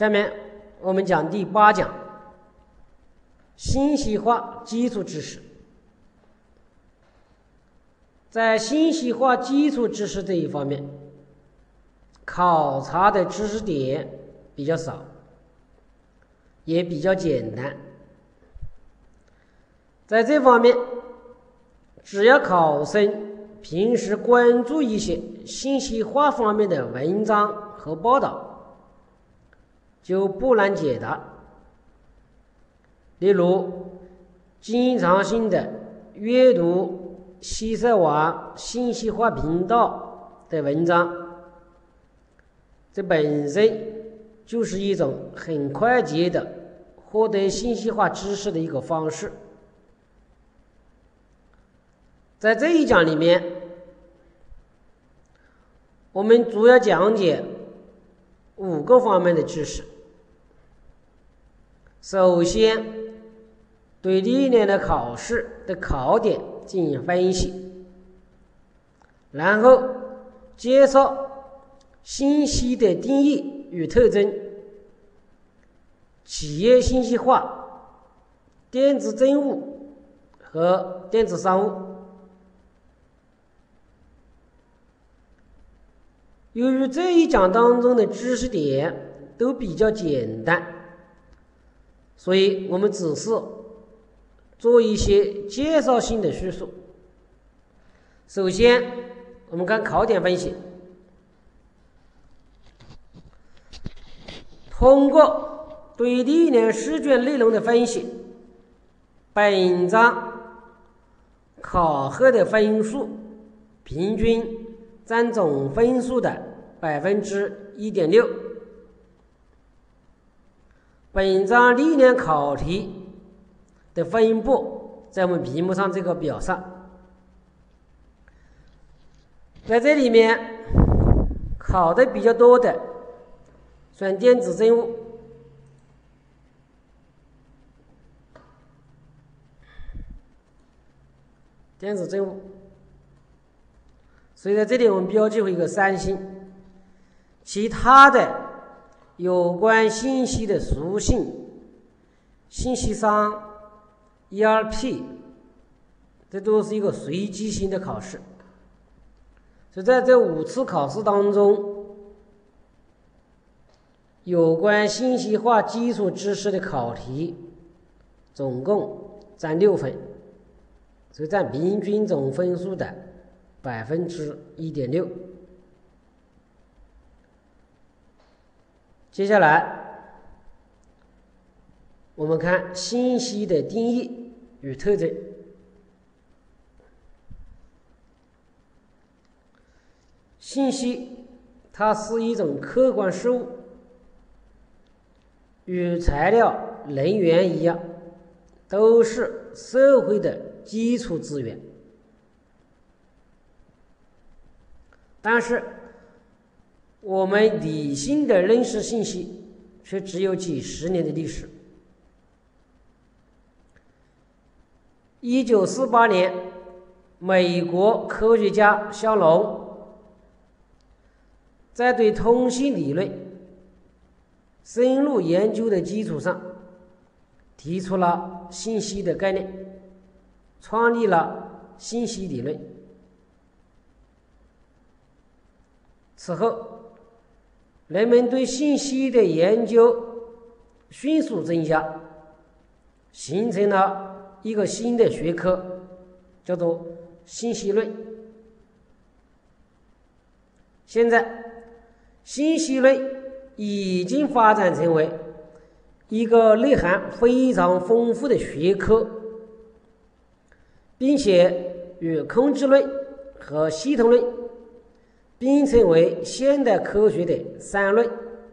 下面我们讲第8讲，信息化基础知识。在信息化基础知识这一方面，考察的知识点比较少，也比较简单。在这方面，只要考生平时关注一些信息化方面的文章和报道，就不难解答。例如，经常性的阅读西塞网信息化频道的文章，这本身就是一种很快捷的获得信息化知识的一个方式。在这一讲里面，我们主要讲解5个方面的知识。首先，对历年的考试的考点进行分析，然后介绍信息的定义与特征、企业信息化、电子政务和电子商务。由于这一讲当中的知识点都比较简单，所以我们只是做一些介绍性的叙述。首先，我们看考点分析。通过对历年试卷内容的分析，本章考核的分数平均占总分数的 1.6%。本章历年考题的分布在我们屏幕上这个表上。在这里面考的比较多的算电子政务，所以在这里我们标记为一个3星。其他的有关信息的属性、信息商、ERP， 这都是一个随机性的考试。所以在这5次考试当中，有关信息化基础知识的考题总共占6分，所以占平均总分数的 1.6%。接下来我们看信息的定义与特征。信息它是一种客观事物，与材料、能源一样，都是社会的基础资源。但是我们理性的认识信息却只有几十年的历史。1948年，美国科学家肖龙在对通信理论深入研究的基础上，提出了信息的概念，创立了信息理论。此后，人们对信息的研究迅速增加，形成了一个新的学科，叫做信息论。现在，信息论已经发展成为一个内涵非常丰富的学科，并且与控制论和系统论并称为现代科学的3论。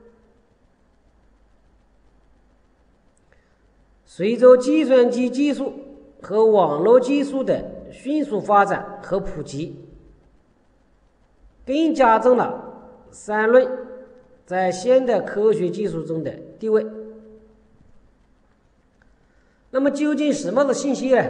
随着计算机技术和网络技术的迅速发展和普及，更加重了3论在现代科学技术中的地位。那么究竟什么是信息呢？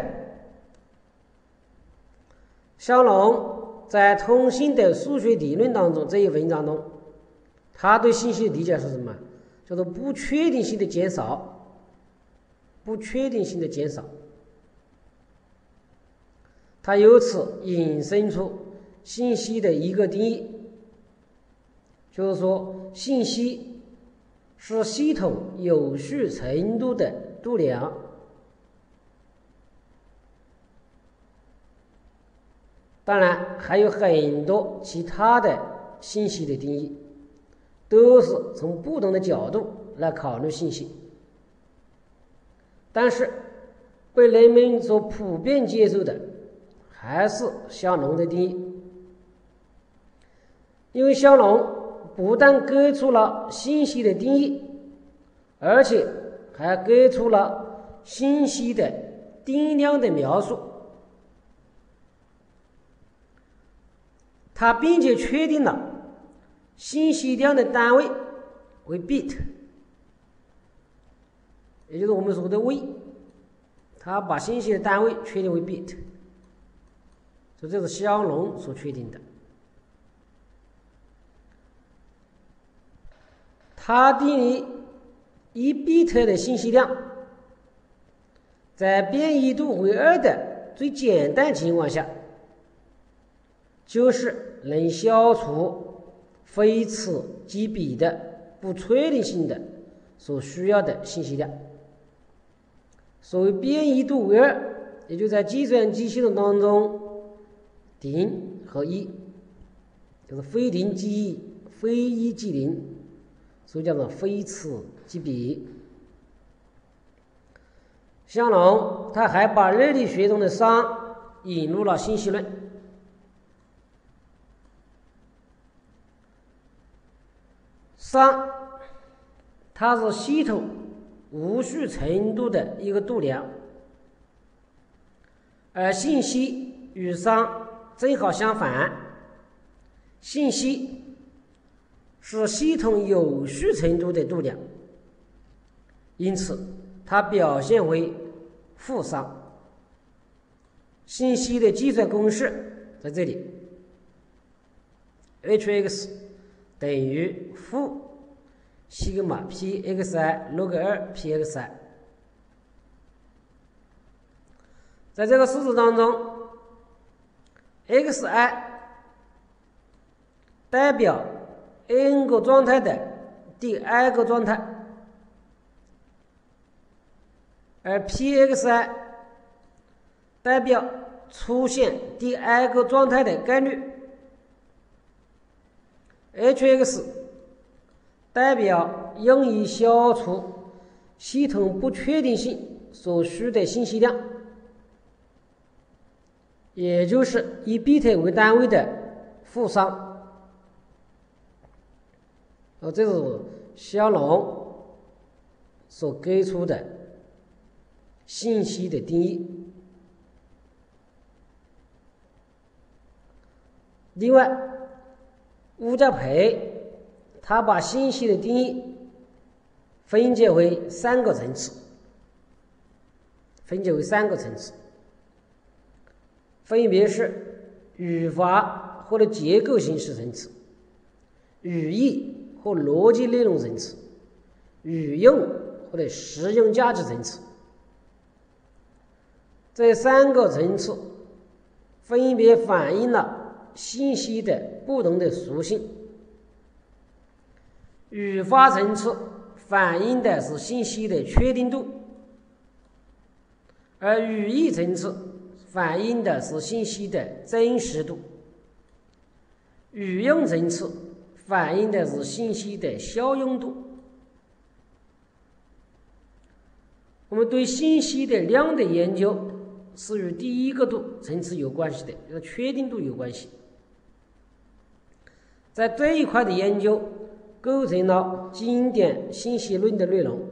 肖龙在通信的数学理论当中这一文章中，他对信息的理解是什么？ 叫做不确定性的减少，不确定性的减少。它由此引申出信息的一个定义，就是说信息是系统有序程度的度量。当然还有很多其他的信息的定义，都是从不同的角度来考虑信息，但是被人们所普遍接受的还是香农的定义。因为香农不但给出了信息的定义，而且还给出了信息的定量的描述，他并且确定了信息量的单位为 bit， 也就是我们说的位，他把信息的单位确定为 bit， 所以这是香农所确定的。他定义1 bit 的信息量在变异度为2的最简单情况下，就是能消除非此即彼的不确定性的所需要的信息量。所谓变异度为2，也就在计算机系统当中，0和1就是非0即1，非1即0，所以叫做非此即彼。香农他还把热力学中的熵引入了信息论。熵它是系统无序程度的一个度量，而信息与熵正好相反，信息是系统有序程度的度量，因此它表现为负熵。信息的计算公式在这里 ，hx 等于负西格玛 pxi log 2 pxi。在这个式子当中 ，xi 代表 n 个状态的第i 个状态，而 pxi 代表出现第 i 个状态的概率。hx 代表用于消除系统不确定性所需的信息量，也就是以 bit 为单位的负熵。这是香农所给出的信息的定义。另外，乌加培他把信息的定义分解为3个层次，分别是语法或者结构形式层次、语义或逻辑内容层次、语用或者实用价值层次。这3个层次分别反映了信息的不同的属性。语法层次反映的是信息的确定度，而语义层次反映的是信息的真实度，语用层次反映的是信息的效用度。我们对信息的量的研究是与第一个度层次有关系的，与确定度有关系。在这一块的研究构成了经典信息论的内容，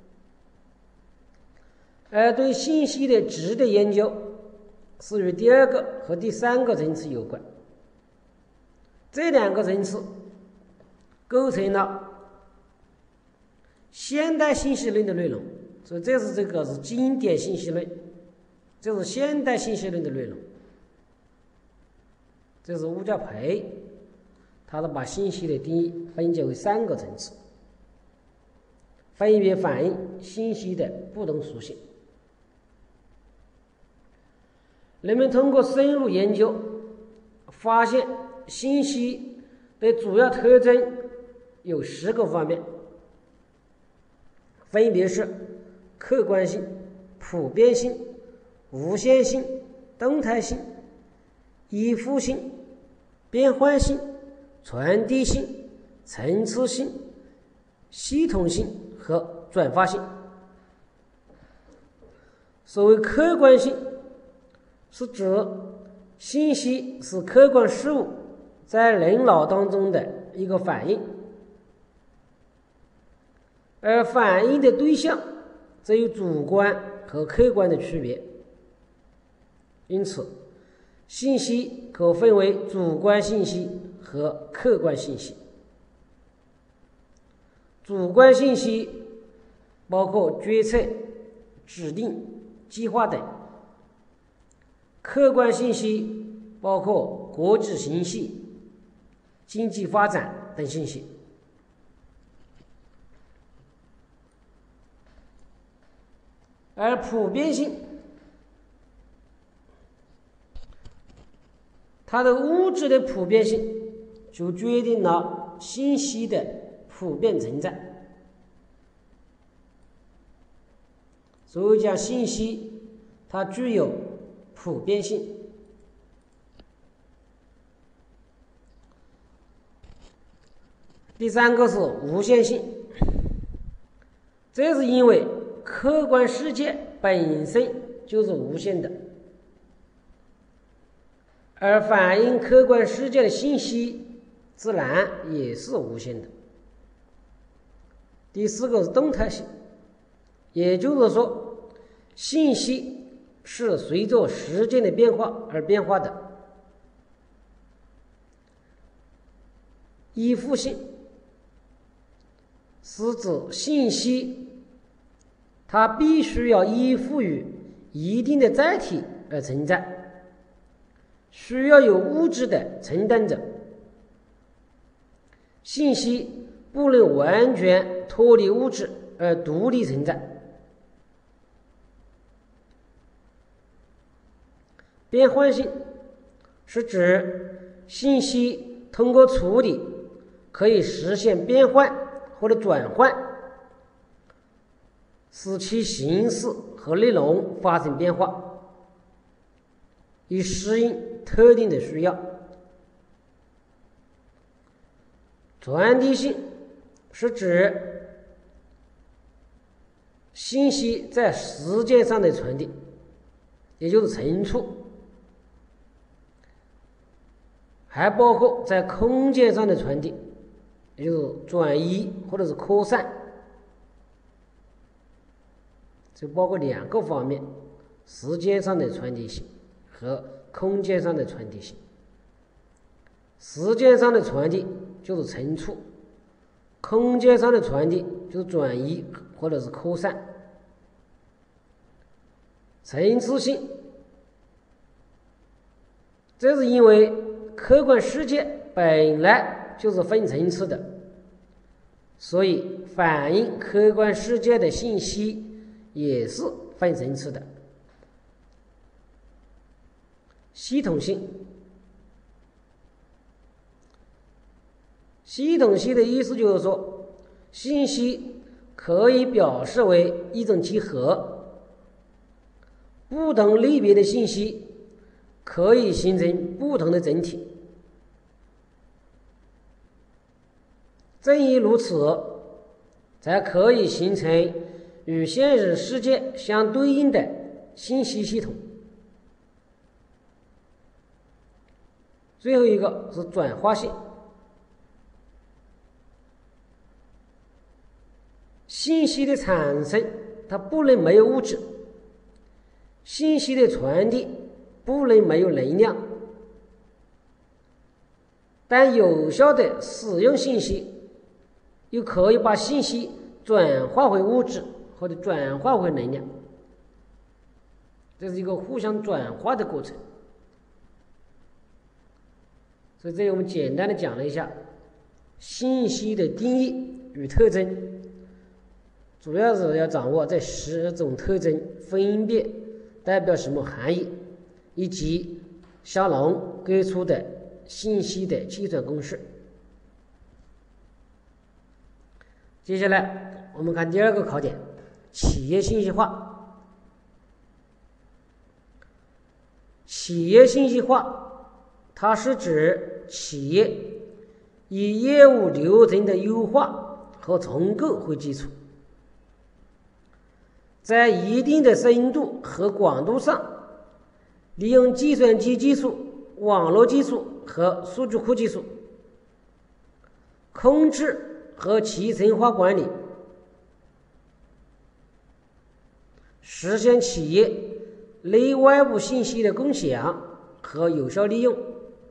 而对信息的值的研究是与第2个和第3个层次有关。这2个层次构成了现代信息论的内容，所以这是经典信息论，这是现代信息论的内容。这是乌加培他把信息的定义分解为3个层次。 分别反映信息的不同属性。人们通过深入研究，发现信息的主要特征有10个方面，分别是客观性、普遍性、无限性、动态性、依附性、变换性、传递性、层次性、系统性和转化性。所谓客观性，是指信息是客观事物在人脑当中的一个反应，而反应的对象则有主观和客观的区别。因此，信息可分为主观信息和客观信息。主观信息包括决策、指令、计划等；客观信息包括国际形势、经济发展等信息。而普遍性，它的物质的普遍性就决定了信息的普遍存在。所以讲信息它具有普遍性。第3个是无限性，这是因为客观世界本身就是无限的，而反映客观世界的信息自然也是无限的。第4个是动态性，也就是说信息是随着时间的变化而变化的。依附性是指信息它必须要依附于一定的载体而存在，需要有物质的承担者，信息不能完全脱离物质而独立存在。变换性是指信息通过处理可以实现变换或者转换，使其形式和内容发生变化，以适应特定的需要。传递性是指信息在时间上的传递，也就是存储，还包括在空间上的传递，也就是转移或者是扩散。就包括2个方面，时间上的传递性和空间上的传递性。时间上的传递就是存储，空间上的传递就是转移或者是扩散。层次性，这是因为客观世界本来就是分层次的，所以反映客观世界的信息也是分层次的。系统性，系统性的意思就是说，信息可以表示为一种集合，不同类别的信息可以形成不同的整体。正因如此，才可以形成与现实世界相对应的信息系统。最后一个是转化性，信息的产生它不能没有物质，信息的传递不能没有能量，但有效的使用信息又可以把信息转化为物质或者转化为能量，这是一个互相转化的过程。所以这里我们简单的讲了一下信息的定义与特征， 主要是要掌握这10种特征分别代表什么含义，以及小龙给出的信息的计算公式。接下来我们看第2个考点，企业信息化。企业信息化，它是指企业以业务流程的优化和重构为基础，在一定的深度和广度上，利用计算机技术、网络技术和数据库技术，控制和集成化管理，实现企业内外部信息的共享和有效利用。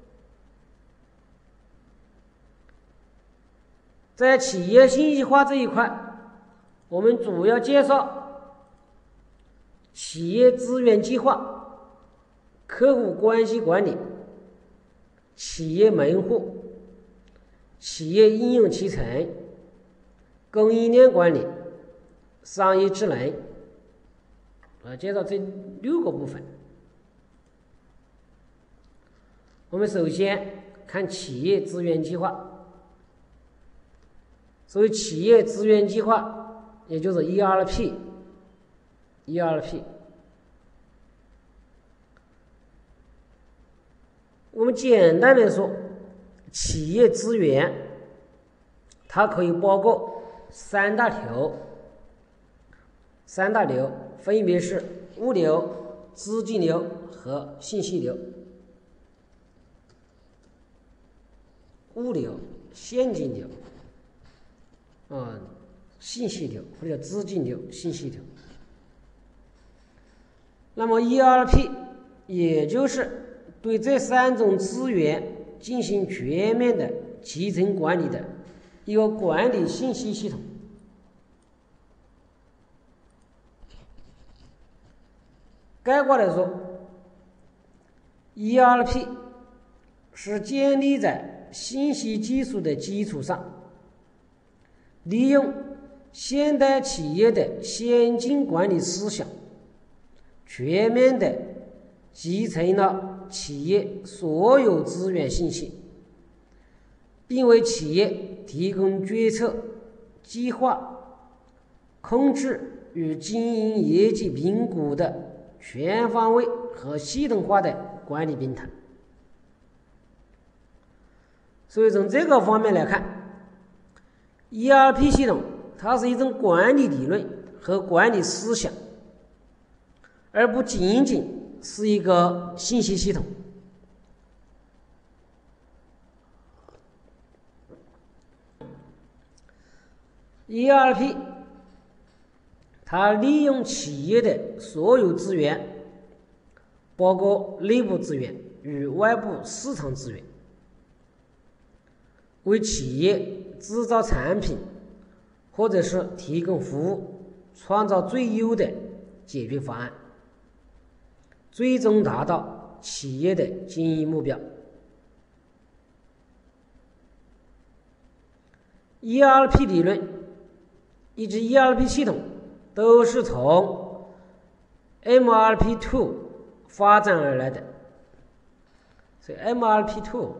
在企业信息化这一块，我们主要介绍企业资源计划、客户关系管理、企业门户、企业应用集成、供应链管理、商业智能，介绍这6个部分。我们首先看企业资源计划。所谓企业资源计划，也就是 ERP。我们简单的说，企业资源它可以包括三大流，分别是物流、资金流和信息流。物流、现金流、信息流，或者资金流、信息流。那么 ERP 也就是对这3种资源进行全面的集成管理的一个管理信息系统。概括来说， ERP 是建立在信息技术的基础上，利用现代企业的先进管理思想，全面的集成了企业所有资源信息，并为企业提供决策、计划、控制与经营业绩评估的全方位和系统化的管理平台。所以从这个方面来看， ERP 系统它是一种管理理论和管理思想，而不仅仅是一个信息系统。ERP 它利用企业的所有资源，包括内部资源与外部市场资源，为企业制造产品或者是提供服务创造最优的解决方案，最终达到企业的经营目标。ERP 理论以及 ERP 系统都是从 MRP2 发展而来的。所以 MRP2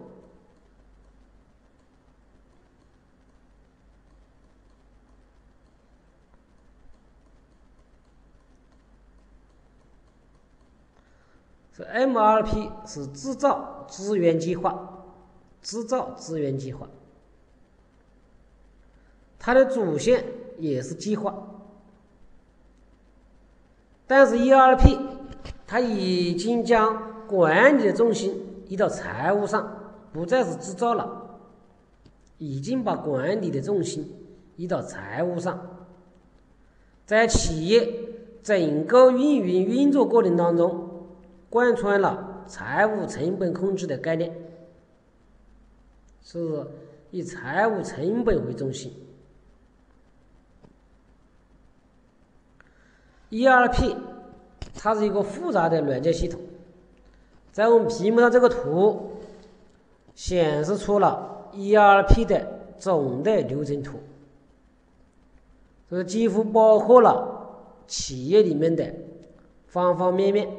是制造资源计划，它的主线也是计划，但是 ERP 它已经将管理的重心移到财务上，不再是制造了，已经把管理的重心移到财务上，在企业整个运营运作过程当中贯穿了财务成本控制的概念，是以财务成本为中心。ERP 它是一个复杂的软件系统，在我们屏幕上这个图显示出了 ERP 的总的流程图。 这几乎包括了企业里面的方方面面，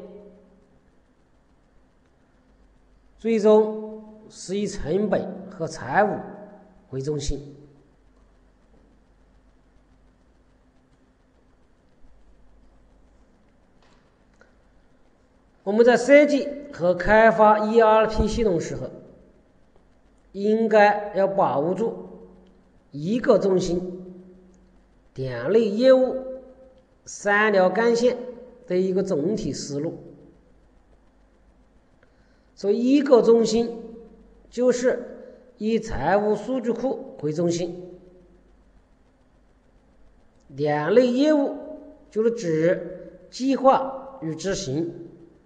最终是以成本和财务为中心。我们在设计和开发 ERP 系统时候，应该要把握住一个中心、两类业务、三条干线的一个总体思路。所以一个中心就是以财务数据库为中心，两类业务就是指计划与执行，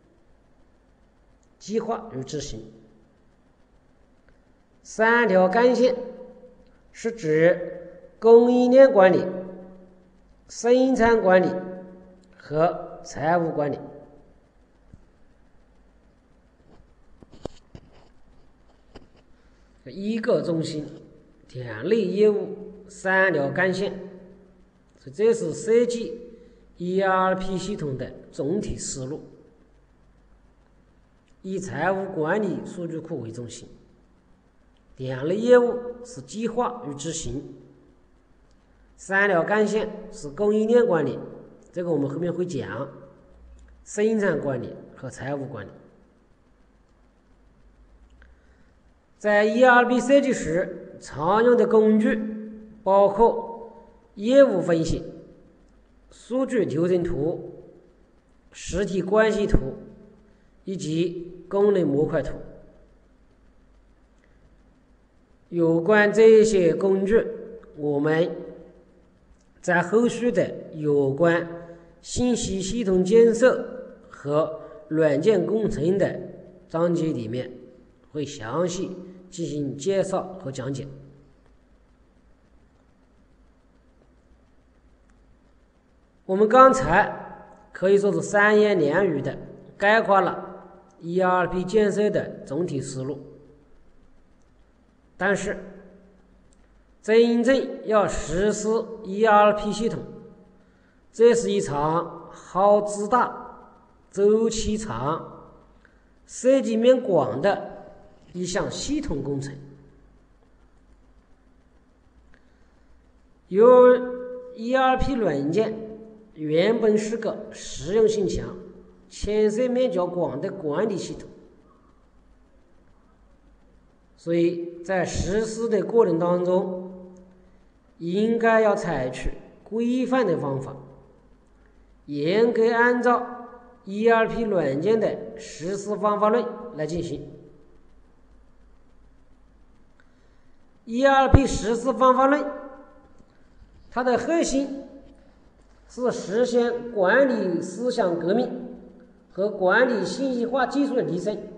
三条干线是指供应链管理、生产管理和财务管理。一个中心，两类业务，三条干线，所以这是设计 ERP 系统的总体思路。以财务管理数据库为中心，两类业务是计划与执行，三条干线是供应链管理，这个我们后面会讲，生产管理和财务管理。在 ERP 设计时常用的工具包括业务分析、数据流程图、实体关系图以及功能模块图。有关这些工具，我们在后续的有关信息系统建设和软件工程的章节里面会详细进行介绍和讲解。我们刚才可以说是三言两语的概括了 ERP 建设的总体思路，但是真正要实施 ERP 系统，这是一场耗资大、周期长、涉及面广的一项系统工程。由于 ERP 软件原本是个实用性强、牵涉面较广的管理系统，所以在实施的过程当中，应该要采取规范的方法，严格按照 ERP 软件的实施方法论来进行。ERP 实施方法论，它的核心是实现管理思想革命和管理信息化技术的提升。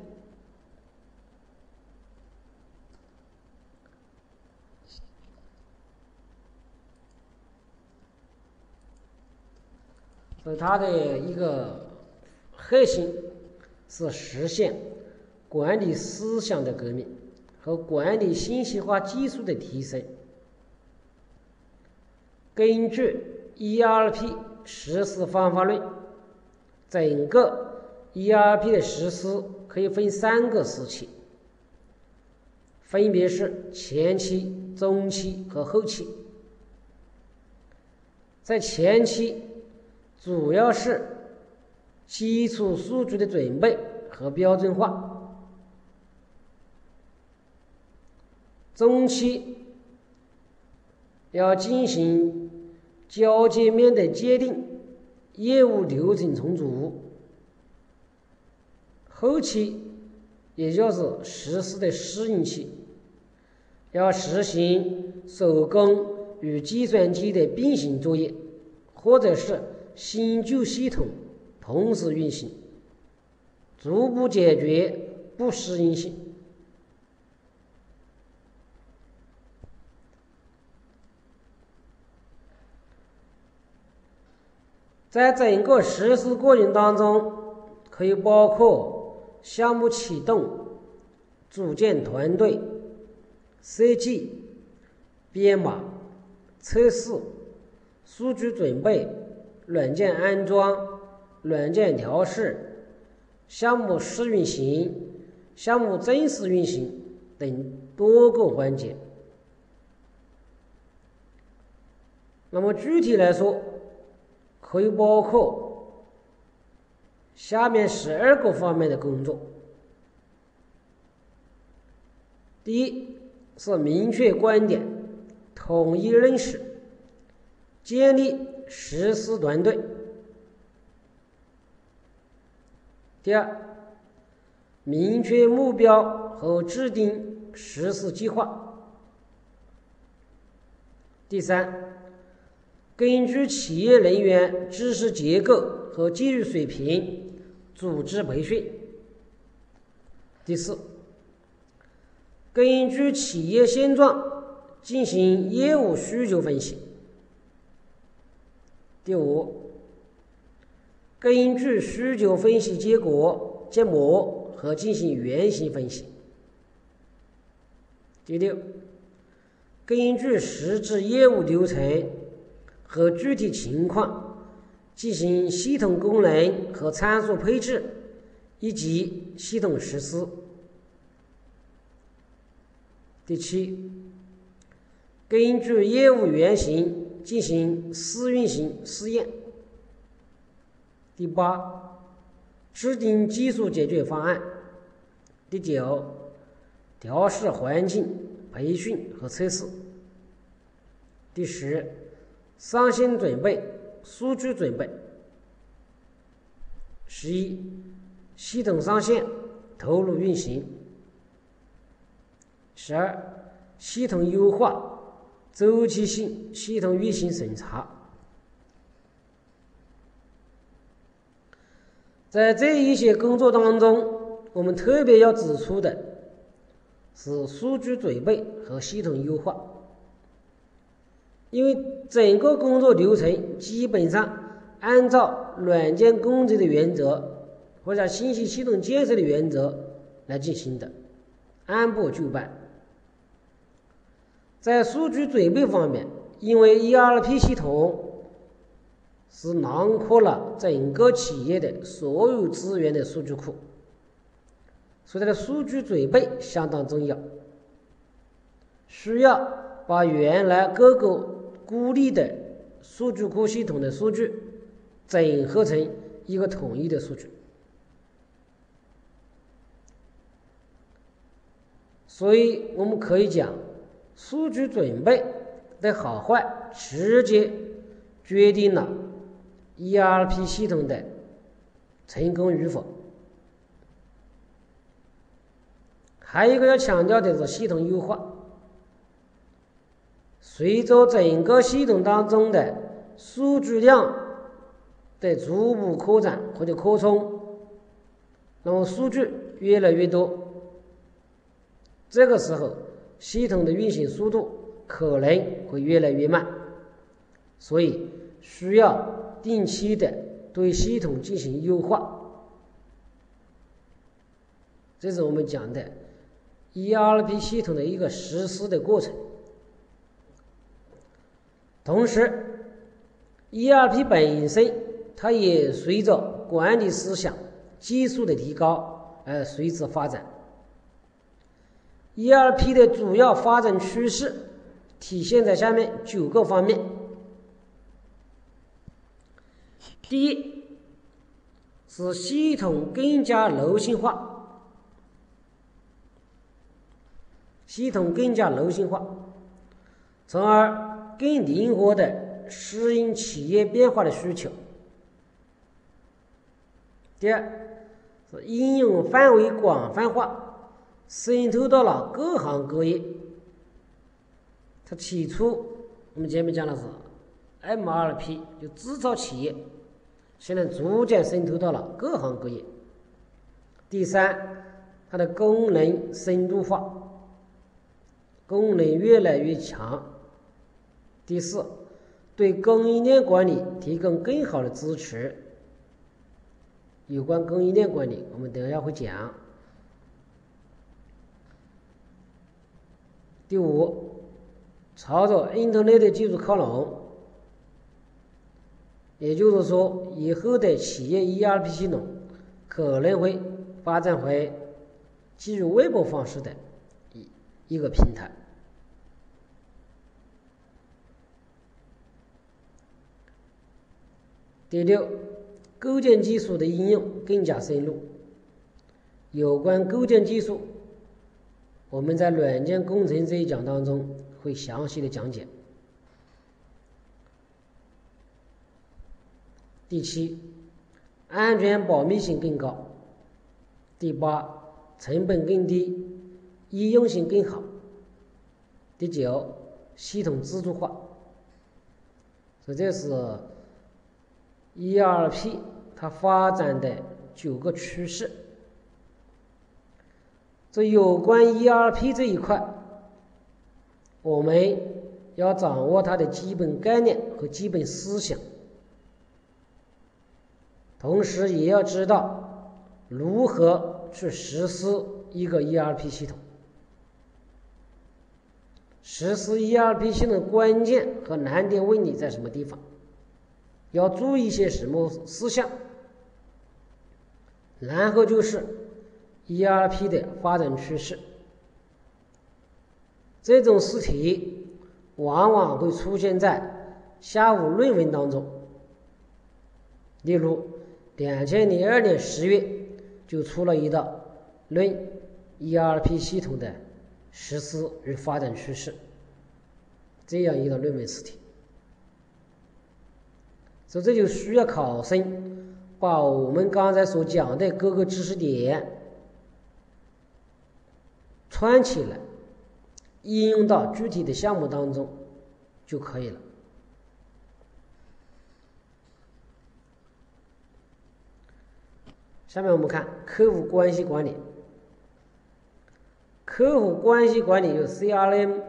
所以它的一个核心是实现管理思想的革命和管理信息化技术的提升。根据 ERP 实施方法论，整个 ERP 的实施可以分3个时期，分别是前期、中期和后期。在前期，主要是基础数据的准备和标准化，中期要进行交界面的界定、业务流程重组，后期也就是实施的适应期，要实行手工与计算机的并行作业，或者是新旧系统同时运行，逐步解决不适应性。在整个实施过程当中，可以包括项目启动、组建团队、设计、编码、测试、 数据准备、软件安装、软件调试、项目试运行、项目正式运行等多个环节。那么具体来说，可以包括下面12个方面的工作。第一是明确观点，统一认识，建立实施团队。第二，明确目标和制定实施计划。第三，根据企业人员知识结构和技术水平组织培训。第四，根据企业现状进行业务需求分析。第五，根据需求分析结果建模和进行原型分析。第六，根据实质业务流程和具体情况进行系统功能和参数配置以及系统实施。第七，根据业务原型进行试运行试验。第八，制定技术解决方案。第九，调试环境、培训和测试。第10，上线准备、数据准备。11，系统上线、投入运行。12，系统优化、周期性系统运行审查。在这一些工作当中，我们特别要指出的是数据准备和系统优化，因为整个工作流程基本上按照软件工程的原则或者信息系统建设的原则来进行的，按部就班。在数据准备方面，因为 ERP 系统是囊括了整个企业的所有资源的数据库，所以它的数据准备相当重要，需要把原来各个孤立的数据库系统的数据整合成一个统一的数据。所以我们可以讲，数据准备的好坏直接决定了 ERP 系统的成功与否。还有一个要强调的是系统优化。随着整个系统当中的数据量的逐步扩展或者扩充，那么数据越来越多，这个时候系统的运行速度可能会越来越慢，所以需要定期的对系统进行优化。这是我们讲的 ERP 系统的一个实施的过程。同时 ERP 本身它也随着管理思想、技术的提高而随之发展。ERP 的主要发展趋势体现在下面9个方面。第一是系统更加柔性化，系统更加柔性化，从而更灵活地适应企业变化的需求。第二是应用范围广泛化，渗透到了各行各业。它起初我们前面讲的是 MRP， 就制造企业，现在逐渐渗透到了各行各业。第三，它的功能深度化，功能越来越强。第四，对供应链管理提供更好的支持。有关供应链管理，我们等一下会讲。第五，朝着 Internet 的技术靠拢， 也就是说，以后的企业 ERP 系统可能会发展为基于微博方式的一个平台。第六，构建技术的应用更加深入。有关构建技术，我们在软件工程这一讲当中会详细的讲解。第七，安全保密性更高。第八，成本更低，易用性更好。第九，系统自助化。所以这是 ERP 它发展的9个趋势。这有关 ERP 这一块，我们要掌握它的基本概念和基本思想，同时也要知道如何去实施一个 ERP 系统。实施 ERP 系统的关键和难点问题在什么地方，要注意一些什么事项，然后就是 ERP 的发展趋势。这种试题往往会出现在下午论文当中，例如2002年10月就出了一道论 ERP 系统的实施与发展趋势，这样一道论文试题。所以这就需要考生把我们刚才所讲的各个知识点串起来，应用到具体的项目当中就可以了。下面我们看客户关系管理。客户关系管理就是 CRM，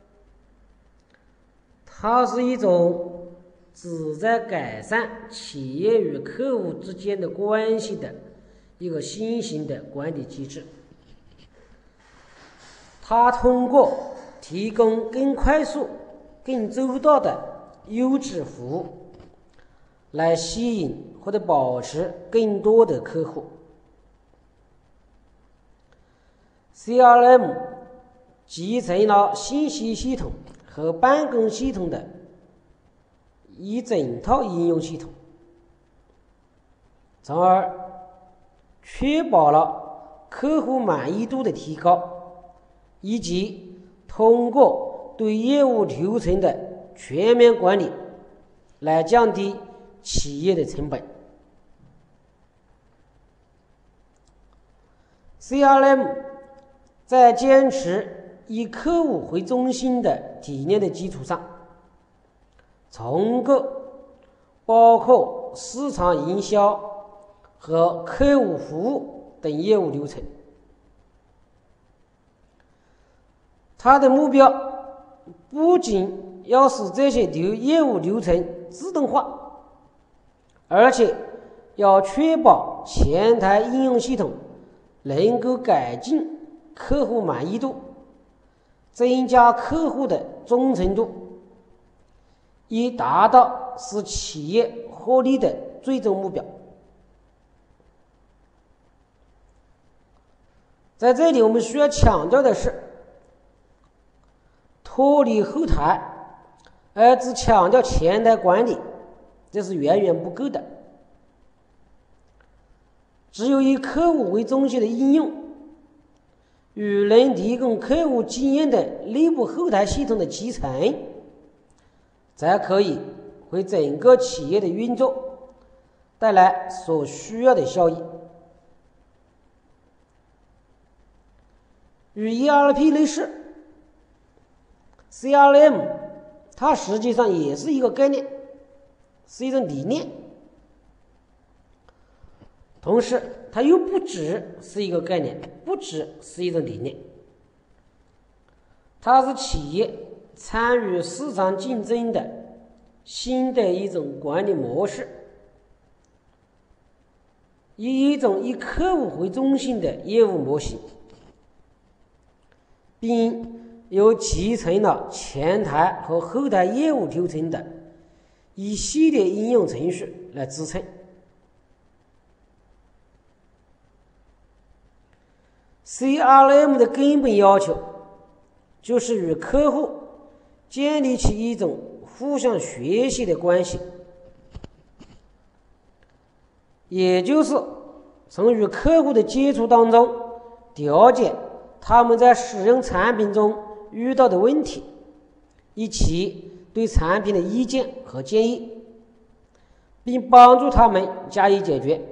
它是一种旨在改善企业与客户之间的关系的一个新型的管理机制。它通过提供更快速、更周到的优质服务，来吸引或者保持更多的客户。CRM 集成了信息系统和办公系统的一整套应用系统，从而确保了客户满意度的提高，以及通过对业务流程的全面管理来降低企业的成本。CRM 在坚持以客户为中心的理念的基础上，重构包括市场营销和客户服务等业务流程。它的目标不仅要使这些业务流程自动化，而且要确保前台应用系统能够改进客户满意度，增加客户的忠诚度，以达到使企业获利的最终目标。在这里我们需要强调的是，脱离后台而只强调前台管理，这是远远不够的。只有以客户为中心的应用与能提供客户经验的内部后台系统的集成，才可以为整个企业的运作带来所需要的效益。与 ERP 类似， CRM 它实际上也是一个概念，是一种理念，同时它又不只是一个概念，不只是一种理念，它是企业参与市场竞争的新的一种管理模式，一种以客户为中心的业务模型，并由集成了前台和后台业务流程的一系列应用程序来支撑。CRM 的根本要求就是与客户建立起一种互相学习的关系，也就是从与客户的接触当中了解他们在使用产品中遇到的问题，以及对产品的意见和建议，并帮助他们加以解决。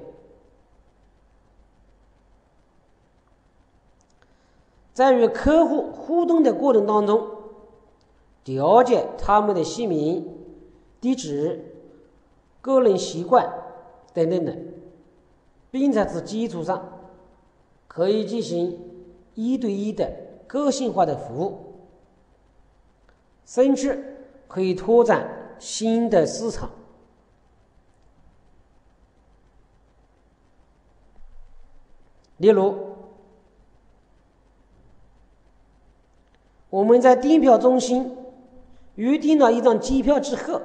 在与客户互动的过程当中，了解他们的姓名、地址、个人习惯等等等，并在此基础上可以进行1对1的个性化的服务，甚至可以拓展新的市场。例如，我们在订票中心预订了一张机票之后，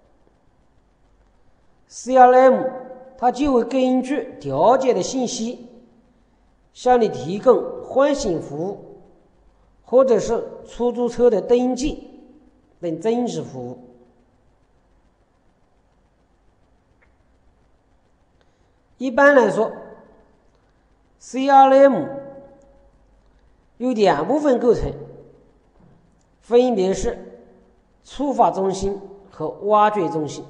CRM 它就会根据了解的信息向你提供换行服务，或者是出租车的登记等增值服务。一般来说， CRM 由2部分构成，分别是触发中心和挖掘中心。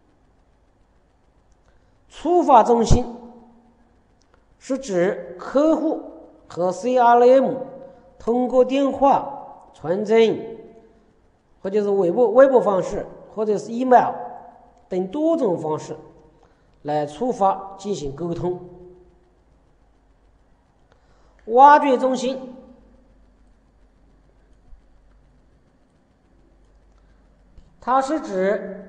触发中心是指客户和 CRM 通过电话、传真，或者是微博方式，或者是 email 等多种方式来触发进行沟通。挖掘中心它是指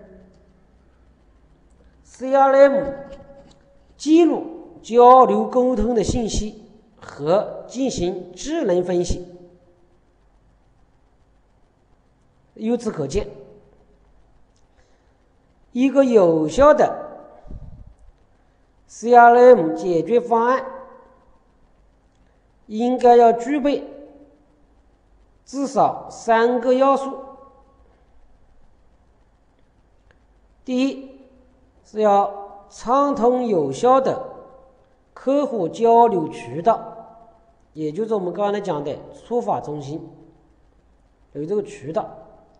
CRM 记录交流沟通的信息和进行智能分析。由此可见，一个有效的 CRM 解决方案应该要具备至少3个要素。第一，是要畅通有效的客户交流渠道，也就是我们刚才讲的触发中心有这个渠道。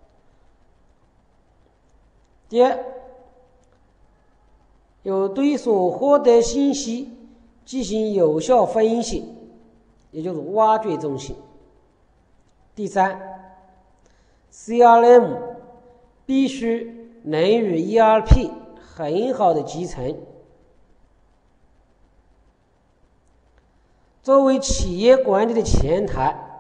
第二，有对所获得信息进行有效分析，也就是挖掘中心。第三， CRM 必须能与 ERP 很好的集成。作为企业管理的前台，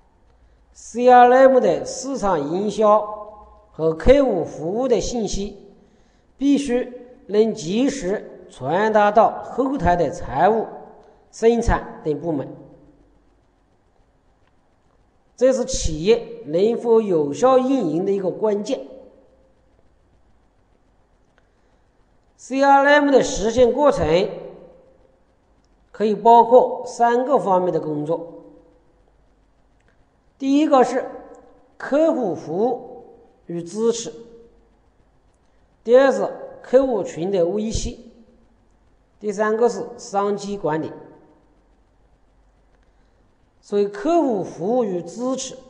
CRM 的市场营销和客户服务的信息必须能及时传达到后台的财务、生产等部门，这是企业能否有效运营的一个关键。CRM 的实现过程可以包括3个方面的工作。第一个是客户服务与支持，第二是客户群的维系，第三个是商机管理。所以客户服务与支持，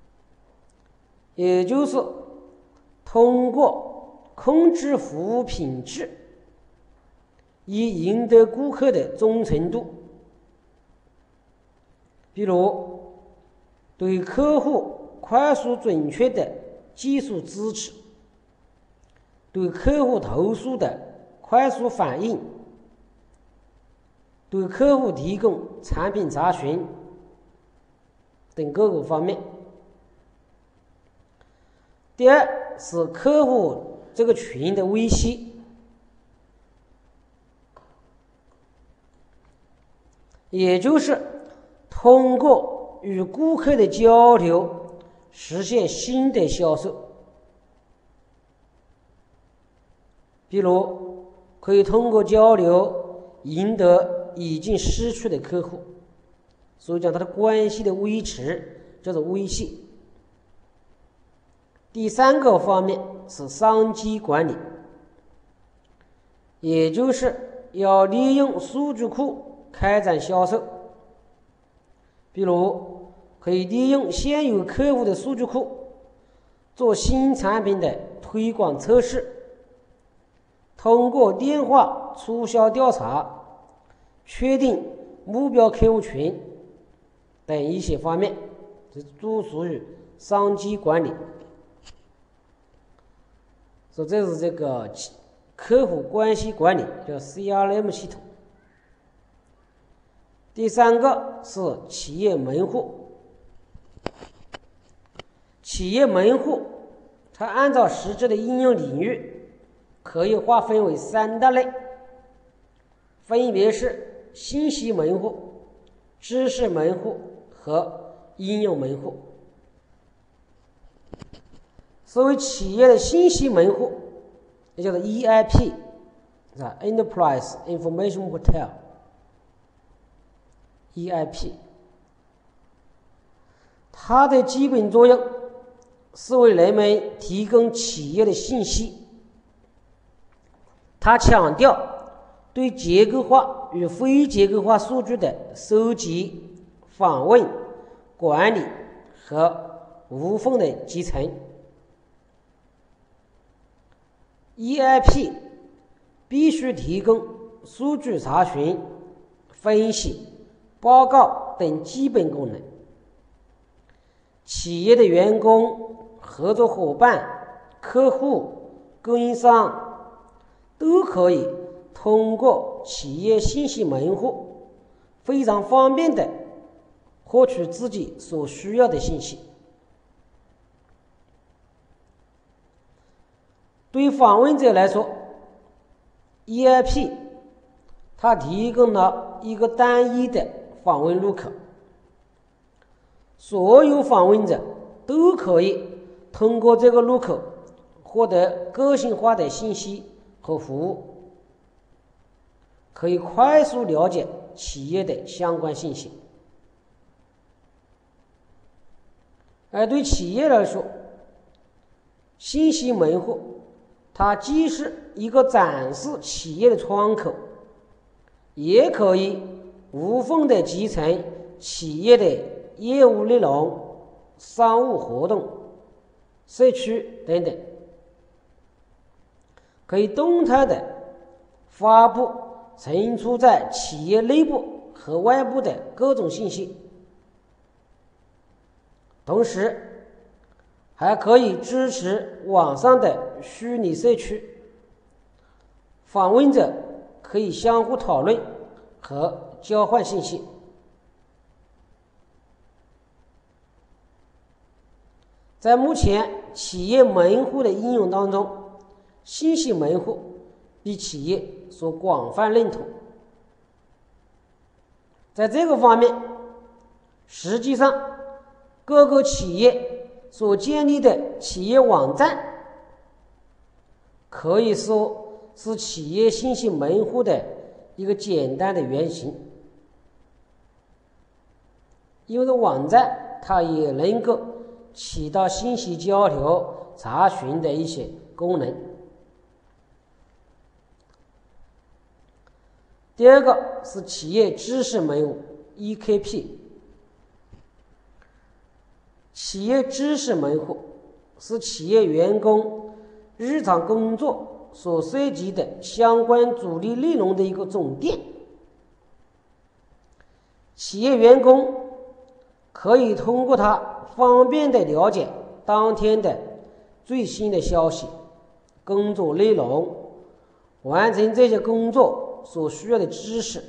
也就是通过控制服务品质以赢得顾客的忠诚度。比如对客户快速准确的技术支持，对客户投诉的快速反应，对客户提供产品查询等各个方面。第二是客户这个群的维系，也就是通过与顾客的交流实现新的销售。 比如可以通过交流赢得已经失去的客户，所以讲它的关系的维持叫做维系。第三个方面是商机管理，也就是要利用数据库开展销售。比如可以利用现有客户的数据库做新产品的推广测试，通过电话促销调查确定目标客户群等一些方面，这都属于商机管理。所以这是这个客户关系管理，叫 CRM 系统。第三个是企业门户。企业门户它按照实质的应用领域可以划分为3大类，分别是信息门户、知识门户和应用门户。所谓企业的信息门户，也叫做 EIP， Enterprise Information Portal。EIP， 它的基本作用是为人们提供企业的信息。它强调对结构化与非结构化数据的收集、访问、管理和无缝的集成。EIP 必须提供数据查询、分析、报告等基本功能。企业的员工、合作伙伴、客户、供应商都可以通过企业信息门户非常方便的获取自己所需要的信息。对访问者来说， EIP 它提供了一个单一的访问入口，所有访问者都可以通过这个入口获得个性化的信息和服务，可以快速了解企业的相关信息。而对企业来说，信息门户它既是一个展示企业的窗口，也可以无缝的集成企业的业务内容、商务活动、社区等等，可以动态的发布存储在企业内部和外部的各种信息，同时还可以支持网上的虚拟社区，访问者可以相互讨论和交换信息。在目前企业门户的应用当中，信息门户被企业所广泛认同。在这个方面，实际上各个企业所建立的企业网站，可以说是企业信息门户的一个简单的原型。因为这网站它也能够起到信息交流、查询的一些功能。第二个是企业知识门户 EKP。企业知识门户是企业员工日常工作所涉及的相关主力内容的一个总店。企业员工可以通过它方便地了解当天的最新的消息、工作内容，完成这些工作所需要的知识。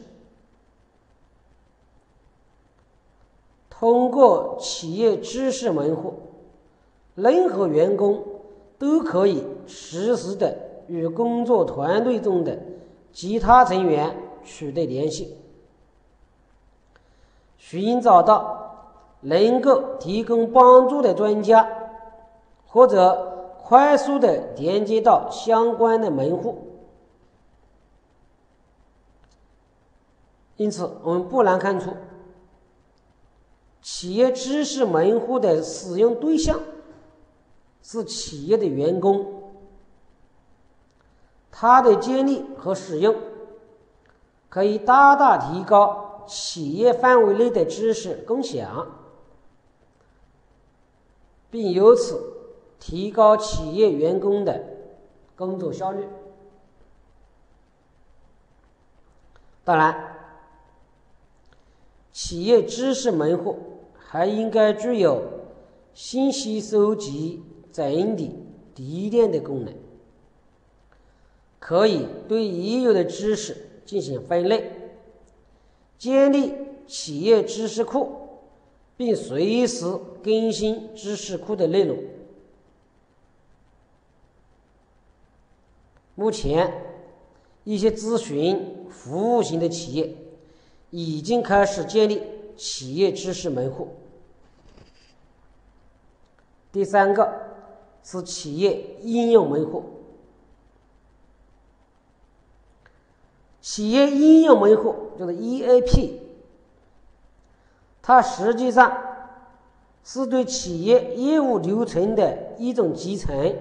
通过企业知识门户，任何员工都可以实时的与工作团队中的其他成员取得联系，寻找到能够提供帮助的专家，或者快速的连接到相关的门户， 因此，我们不难看出，企业知识门户的使用对象是企业的员工，它的建立和使用可以大大提高企业范围内的知识共享，并由此提高企业员工的工作效率。当然，企业知识门户还应该具有信息收集、整理、提炼的功能，可以对已有的知识进行分类，建立企业知识库，并随时更新知识库的内容。目前，一些咨询服务型的企业已经开始建立企业知识门户。第三个是企业应用门户。企业应用门户就是 EAP， 它实际上是对企业业务流程的一种集成。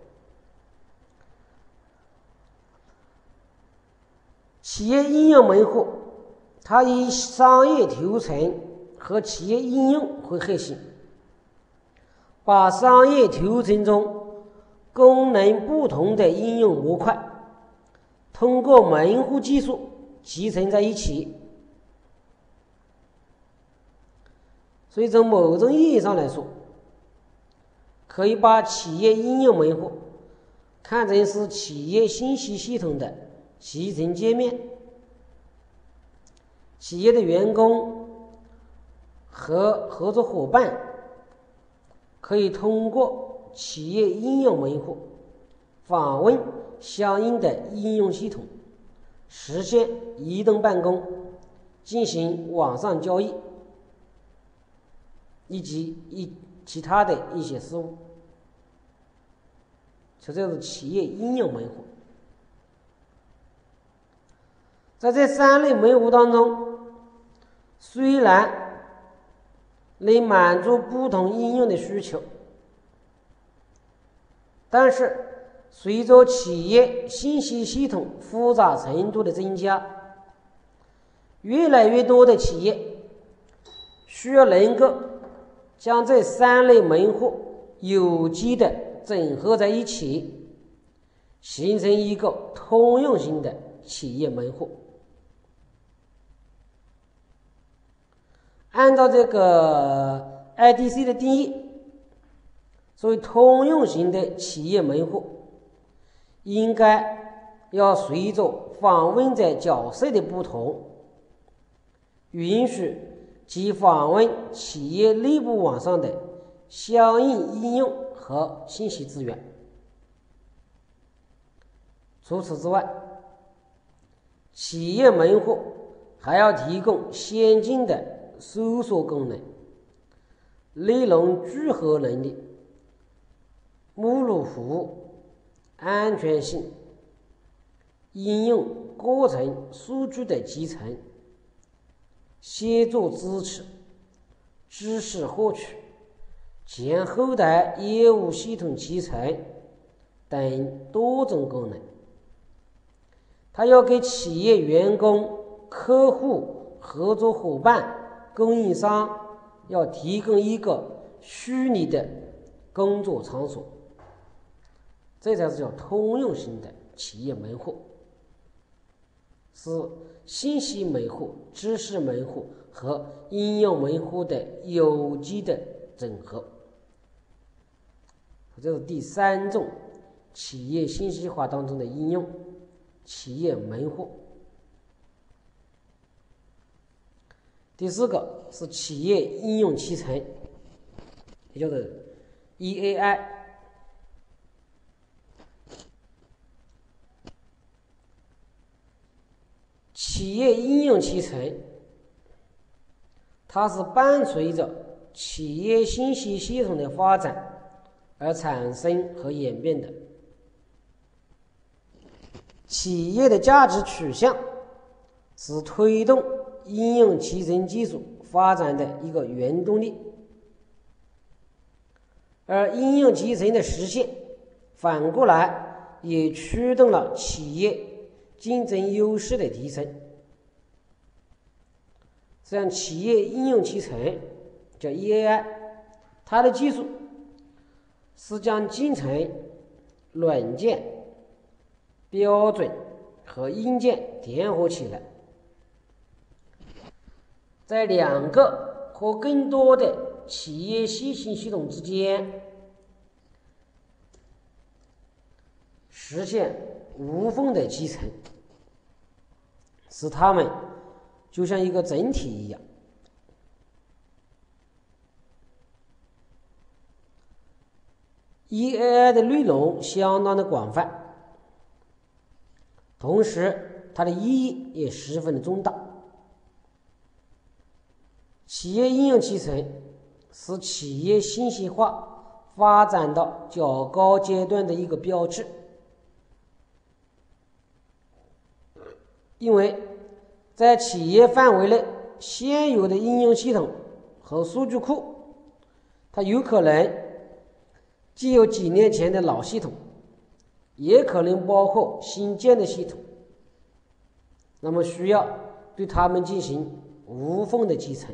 企业应用门户，它以商业流程和企业应用为核心，把商业流程中功能不同的应用模块通过门户技术集成在一起。所以从某种意义上来说，可以把企业应用门户看成是企业信息系统的集成界面。企业的员工和合作伙伴可以通过企业应用门户访问相应的应用系统，实现移动办公，进行网上交易以及其他的一些事务。这就是企业应用门户。在这三类门户当中，虽然能满足不同应用的需求，但是随着企业信息系统复杂程度的增加，越来越多的企业需要能够将这三类门户有机的整合在一起，形成一个通用性的企业门户。按照这个 IDC 的定义，所谓通用型的企业门户，应该要随着访问者角色的不同，允许其访问企业内部网上的相应应用和信息资源。除此之外，企业门户还要提供先进的搜索功能、内容聚合能力、目录服务、安全性、应用过程数据的集成、协作支持、知识获取、前后台业务系统集成等多种功能。它要给企业员工、客户、合作伙伴、供应商要提供一个虚拟的工作场所，这才是叫通用型的企业门户，是信息门户、知识门户和应用门户的有机的整合。这是第三种企业信息化当中的应用，企业门户。第四个是企业应用集成，也就是 EAI。企业应用集成，它是伴随着企业信息系统的发展而产生和演变的。企业的价值取向是推动应用集成技术发展的一个原动力。而应用集成的实现，反过来也驱动了企业竞争优势的提升。这样，企业应用集成叫 EAI， 它的技术是将进程、软件、标准和硬件联合起来，在2个或更多的企业信息系统之间实现无缝的集成，使它们就像一个整体一样。EAI 的内容相当的广泛，同时它的意义也十分的重大。企业应用集成是企业信息化发展到较高阶段的一个标志，因为在企业范围内现有的应用系统和数据库，它有可能既有几年前的老系统，也可能包括新建的系统，那么需要对它们进行无缝的集成。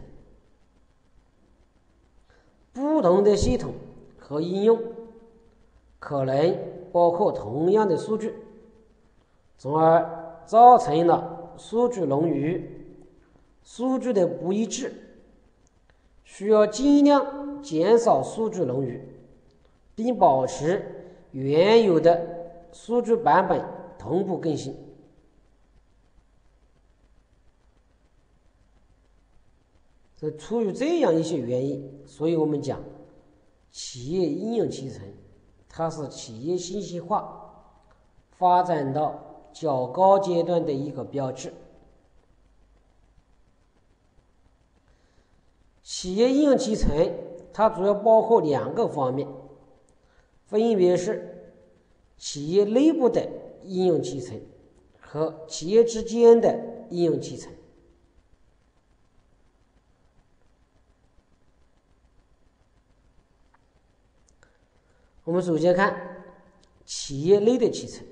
不同的系统和应用可能包括同样的数据，从而造成了数据冗余、数据的不一致，需要尽量减少数据冗余，并保持原有的数据版本同步更新。出于这样一些原因，所以我们讲企业应用集成，它是企业信息化发展到较高阶段的一个标志。企业应用集成它主要包括2个方面，分别是企业内部的应用集成和企业之间的应用集成。我们首先看企业内的集成。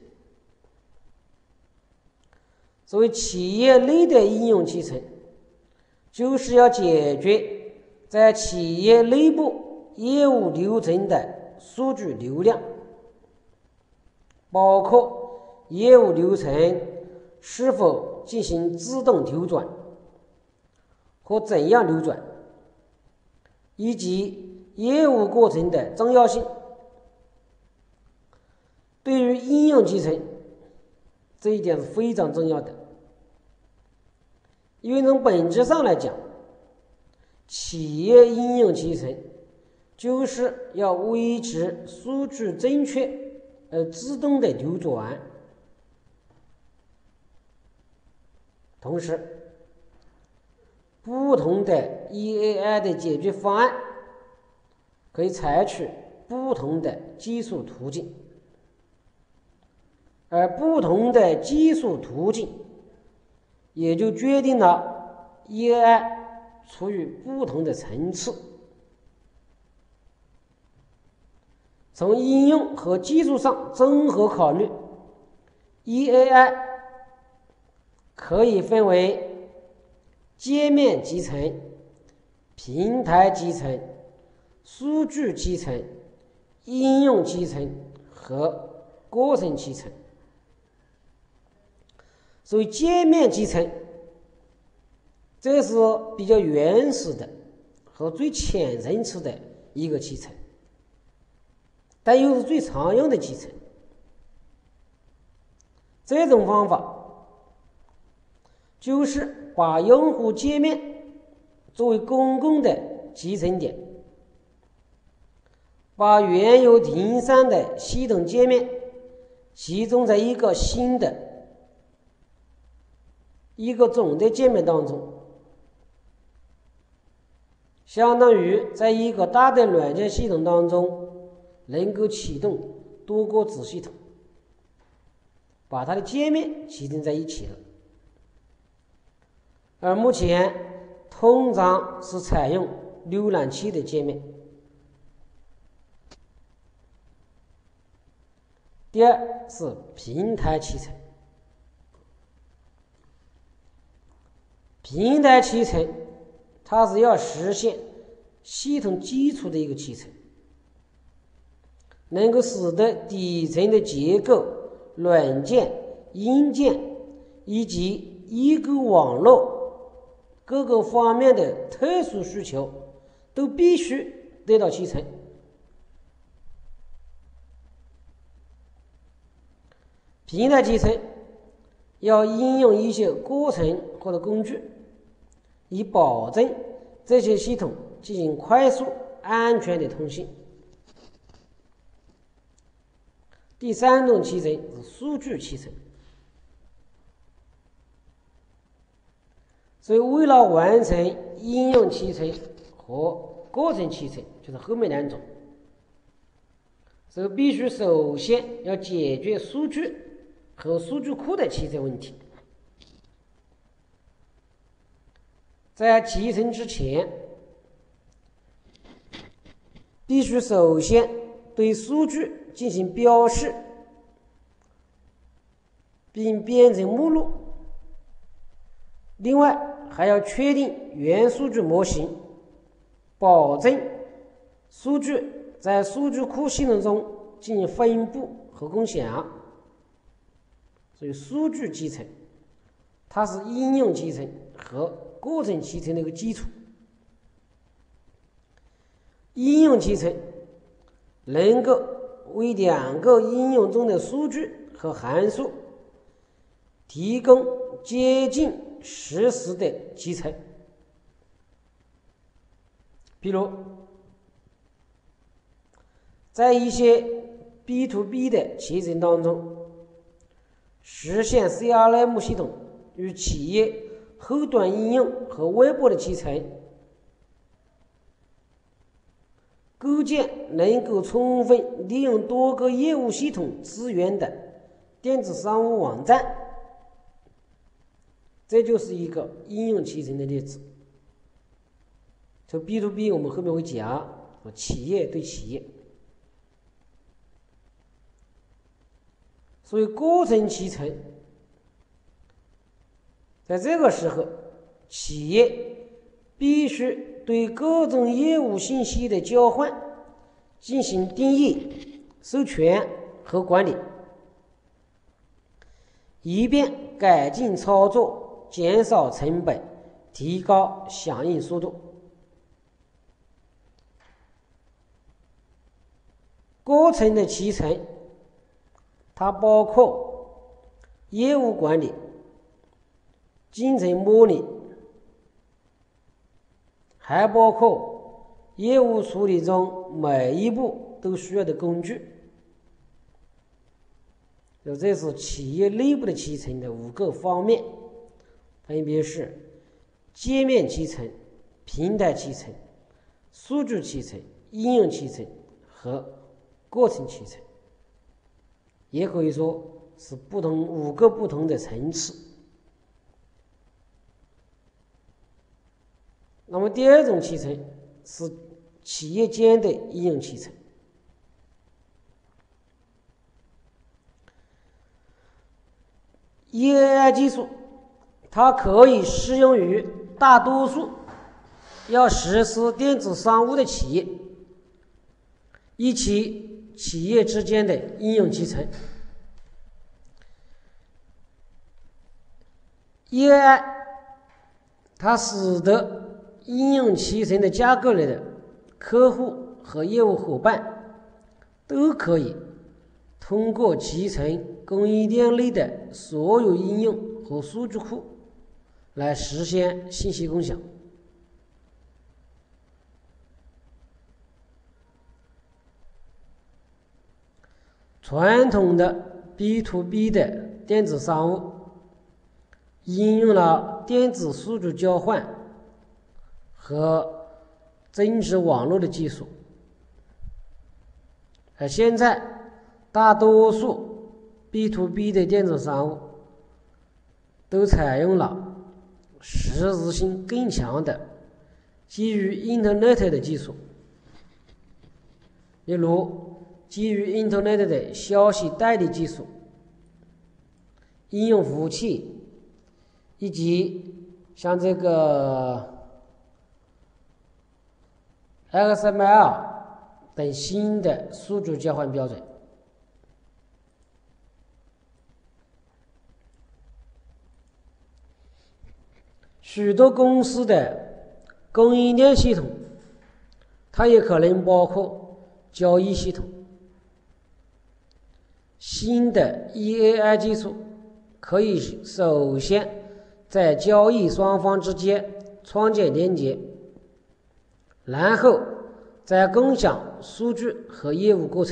所谓企业内的应用集成，就是要解决在企业内部业务流程的数据流量，包括业务流程是否进行自动流转或怎样流转，以及业务过程的重要性。对于应用集成，这一点是非常重要的，因为从本质上来讲，企业应用集成就是要维持数据正确而自动的流转，同时不同的 EAI 的解决方案可以采取不同的技术途径，而不同的技术途径也就决定了 EAI 处于不同的层次。从应用和技术上综合考虑， EAI 可以分为界面集成、平台集成、数据集成、应用集成和过程集成。所以界面集成，这是比较原始的和最浅层次的一个集成，但又是最常用的集成。这种方法就是把用户界面作为公共的集成点，把原有停散的系统界面集中在一个新的一个总的界面当中，相当于在一个大的软件系统当中能够启动多个子系统，把它的界面集中在一起了。 而目前通常是采用浏览器的界面。第二是平台集成。平台集成它是要实现系统基础的一个集成，能够使得底层的结构、软件、硬件以及异构网络各个方面的特殊需求都必须得到集成。平台集成要应用一些过程或者工具，以保证这些系统进行快速、安全的通信。第三种集成是数据集成。所以为了完成应用集成和过程集成，就是后面两种，所以必须首先要解决数据和数据库的集成问题。在集成之前，必须首先对数据进行标示，并编成目录。另外还要确定原数据模型，保证数据在数据库系统中进行分布和共享。所以数据集成它是应用集成和过程集成的一个基础。应用集成能够为两个应用中的数据和函数提供接近实时的集成。比如在一些 B2B 的集成当中，实现 CRM 系统与企业后端应用和微博的集成，构建能够充分利用多个业务系统资源的电子商务网站，这就是一个应用集成的例子。就 B2B 我们后面会讲，企业对企业。所以过程集成在这个时候，企业必须对各种业务信息的交换进行定义、授权和管理，以便改进操作，减少成本，提高响应速度。过程的集成它包括业务管理、进程模拟，还包括业务处理中每一步都需要的工具。这是企业内部的集成的5个方面，分别是界面集成、平台集成、数据集成、应用集成和过程集成，也可以说是5个不同的层次。那么第二种集成是企业间的应用集成。EAI 技术它可以适用于大多数要实施电子商务的企业，以及企业之间的应用集成。EAI 它使得应用集成的架构内的客户和业务伙伴都可以通过集成供应链内的所有应用和数据库来实现信息共享。传统的 B2B 的电子商务应用了电子数据交换和增值网络的技术，而现在大多数 B2B 的电子商务都采用了实时性更强的基于 Internet 的技术，例如基于 Internet 的消息代理技术、应用服务器，以及像这个 XML 等新的数据交换标准。许多公司的供应链系统，它也可能包括交易系统。新的 EAI 技术可以首先在交易双方之间创建连接，然后再共享数据和业务过程。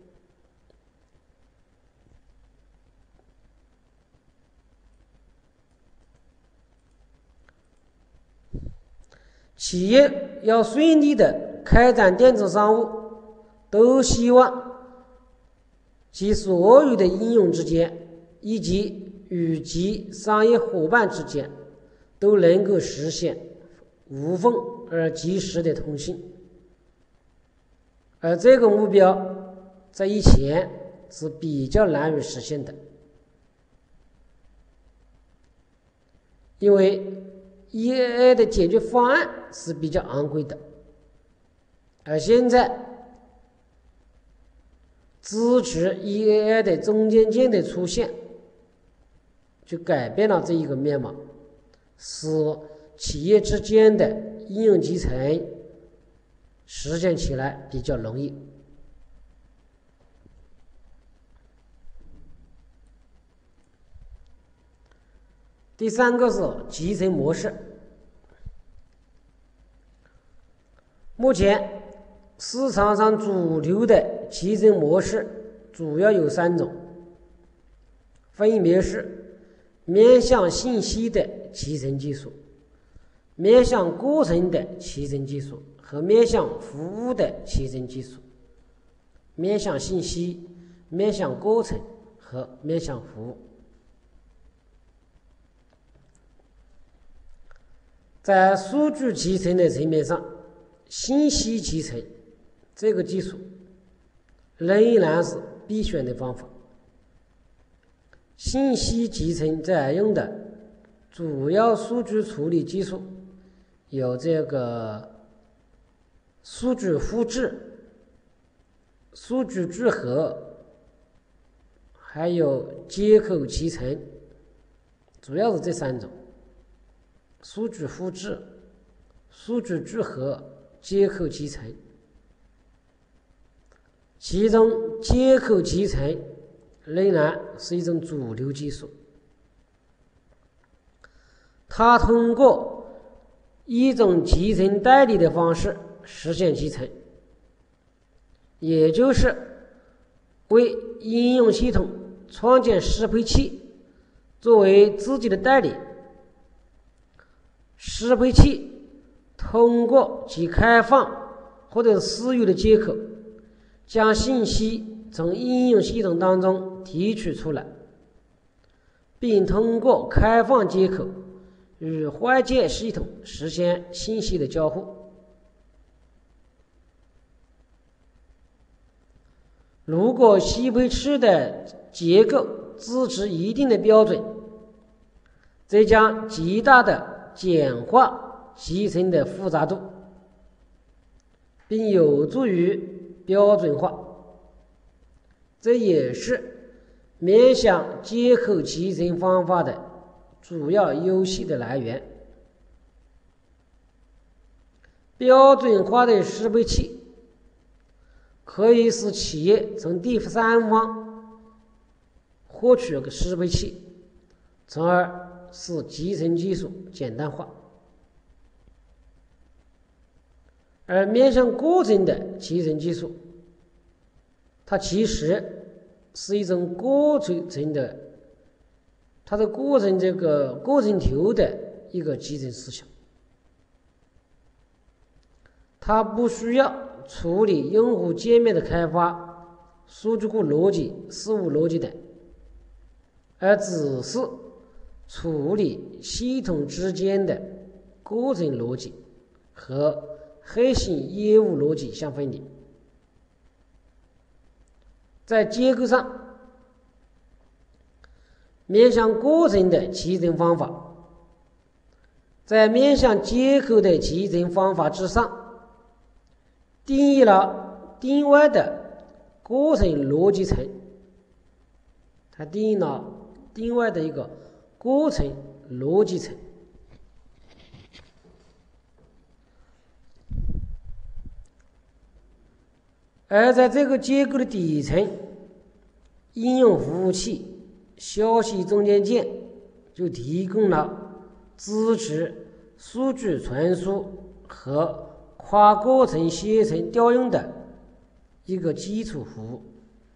企业要顺利的开展电子商务，都希望其所有的应用之间以及与其商业伙伴之间都能够实现无缝而及时的通信，而这个目标在以前是比较难以实现的，因为 EAI 的解决方案是比较昂贵的，而现在支持 EAI 的中间件的出现，就改变了这一个面貌，使企业之间的应用集成实现起来比较容易。第三个是集成模式。目前市场上主流的集成模式主要有3种，分别是面向信息的集成技术、面向过程的集成技术和面向服务的集成技术。面向信息、面向过程和面向服务。在数据集成的层面上，信息集成这个技术仍然是必选的方法。信息集成采用的主要数据处理技术有这个数据复制、数据聚合，还有接口集成，主要是这3种：数据复制、数据聚合、接口集成。其中接口集成仍然是一种主流技术，它通过一种集成代理的方式实现集成，也就是为应用系统创建适配器作为自己的代理。适配器通过其开放或者私有的接口，将信息从应用系统当中提取出来，并通过开放接口与外界系统实现信息的交互。如果适配器的结构支持一定的标准，这将极大的简化集成的复杂度，并有助于标准化。这也是面向接口集成方法的主要优势的来源。标准化的适配器可以使企业从第三方获取适配器，从而使集成技术简单化。而面向过程的集成技术，它其实是一种过程的，它的过程这个过程流的一个集成思想。它不需要处理用户界面的开发、数据库逻辑、事务逻辑等，而只是处理系统之间的过程逻辑和核心业务逻辑相分离。在结构上，面向过程的集成方法，在面向结构的集成方法之上，定义了另外的过程逻辑层。它定义了另外的一个过程逻辑层。而在这个结构的底层，应用服务器消息中间件就提供了支持数据传输和跨过程协同调用的一个基础服务。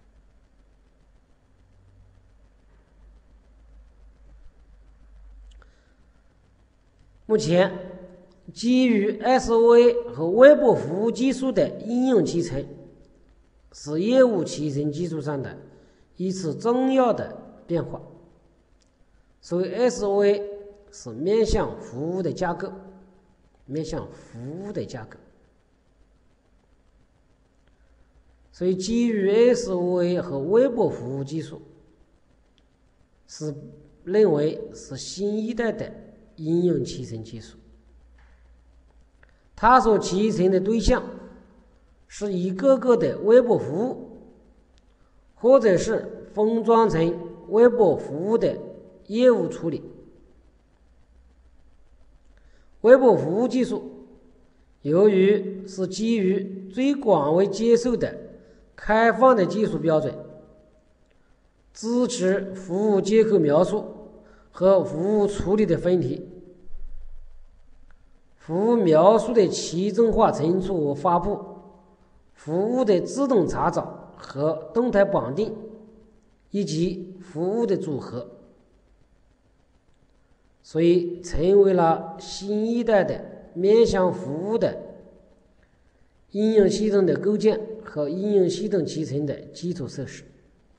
目前，基于 SOA 和微波服务技术的应用集成，是业务集成技术上的一次重要的变化。所谓 SOA 是面向服务的架构，所以基于 SOA 和微波服务技术是认为是新一代的应用集成技术。它所集成的对象是一个个的微波服务，或者是封装成微波服务的业务处理。微波服务技术由于是基于最广为接受的开放的技术标准，支持服务接口描述和服务处理的分离，服务描述的集中化存储和发布，服务的自动查找和动态绑定，以及服务的组合，所以成为了新一代的面向服务的应用系统的构建和应用系统集成的基础设施。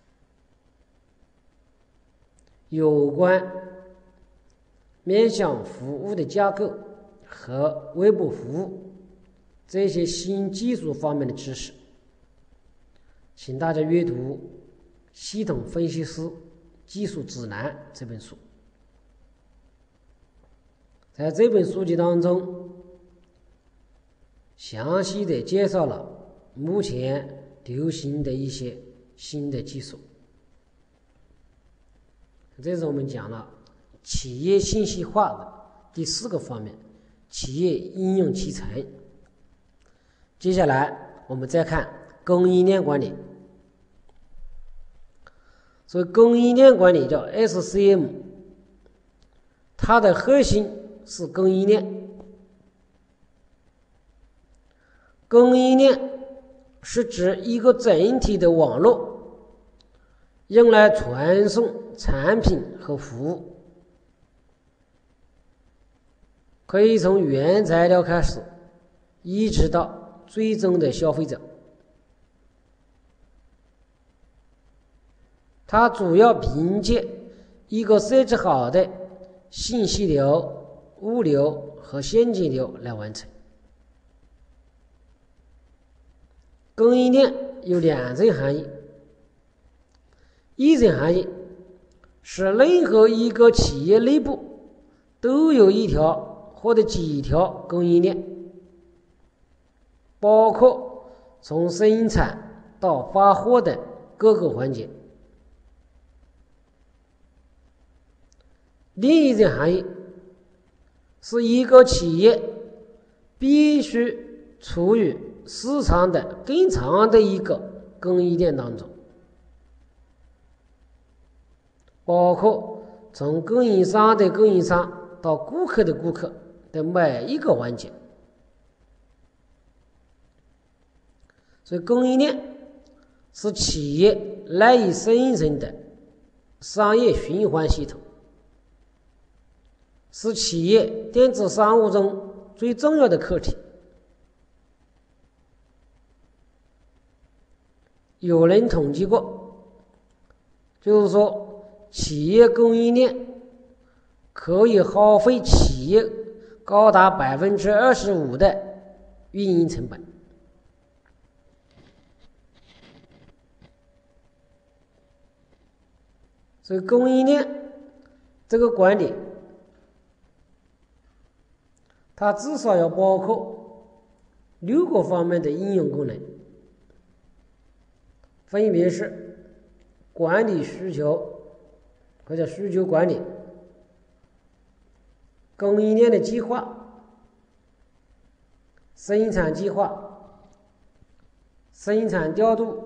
有关面向服务的架构和微波服务这些新技术方面的知识，请大家阅读《系统分析师技术指南》这本书。在这本书籍当中，详细的介绍了目前流行的一些新的技术。这是我们讲了企业信息化的第4个方面，企业应用集成。接下来我们再看供应链管理。所以供应链管理叫 SCM， 它的核心是供应链。供应链是指一个整体的网络，用来传送产品和服务，可以从原材料开始，一直到最终的消费者。它主要凭借一个设置好的信息流、物流和现金流来完成。供应链有2层含义，一层含义是任何一个企业内部都有一条或者几条供应链，包括从生产到发货的各个环节。另一层含义是一个企业必须处于市场的更长的一个供应链当中，包括从供应商的供应商到顾客的顾客的每一个环节。所以供应链是企业赖以生存的商业循环系统，是企业电子商务中最重要的课题。有人统计过，就是说企业供应链可以耗费企业高达25%的运营成本。所以供应链这个管理，它至少要包括6个方面的应用功能，分别是管理需求或者需求管理、供应链的计划、生产计划、生产调度、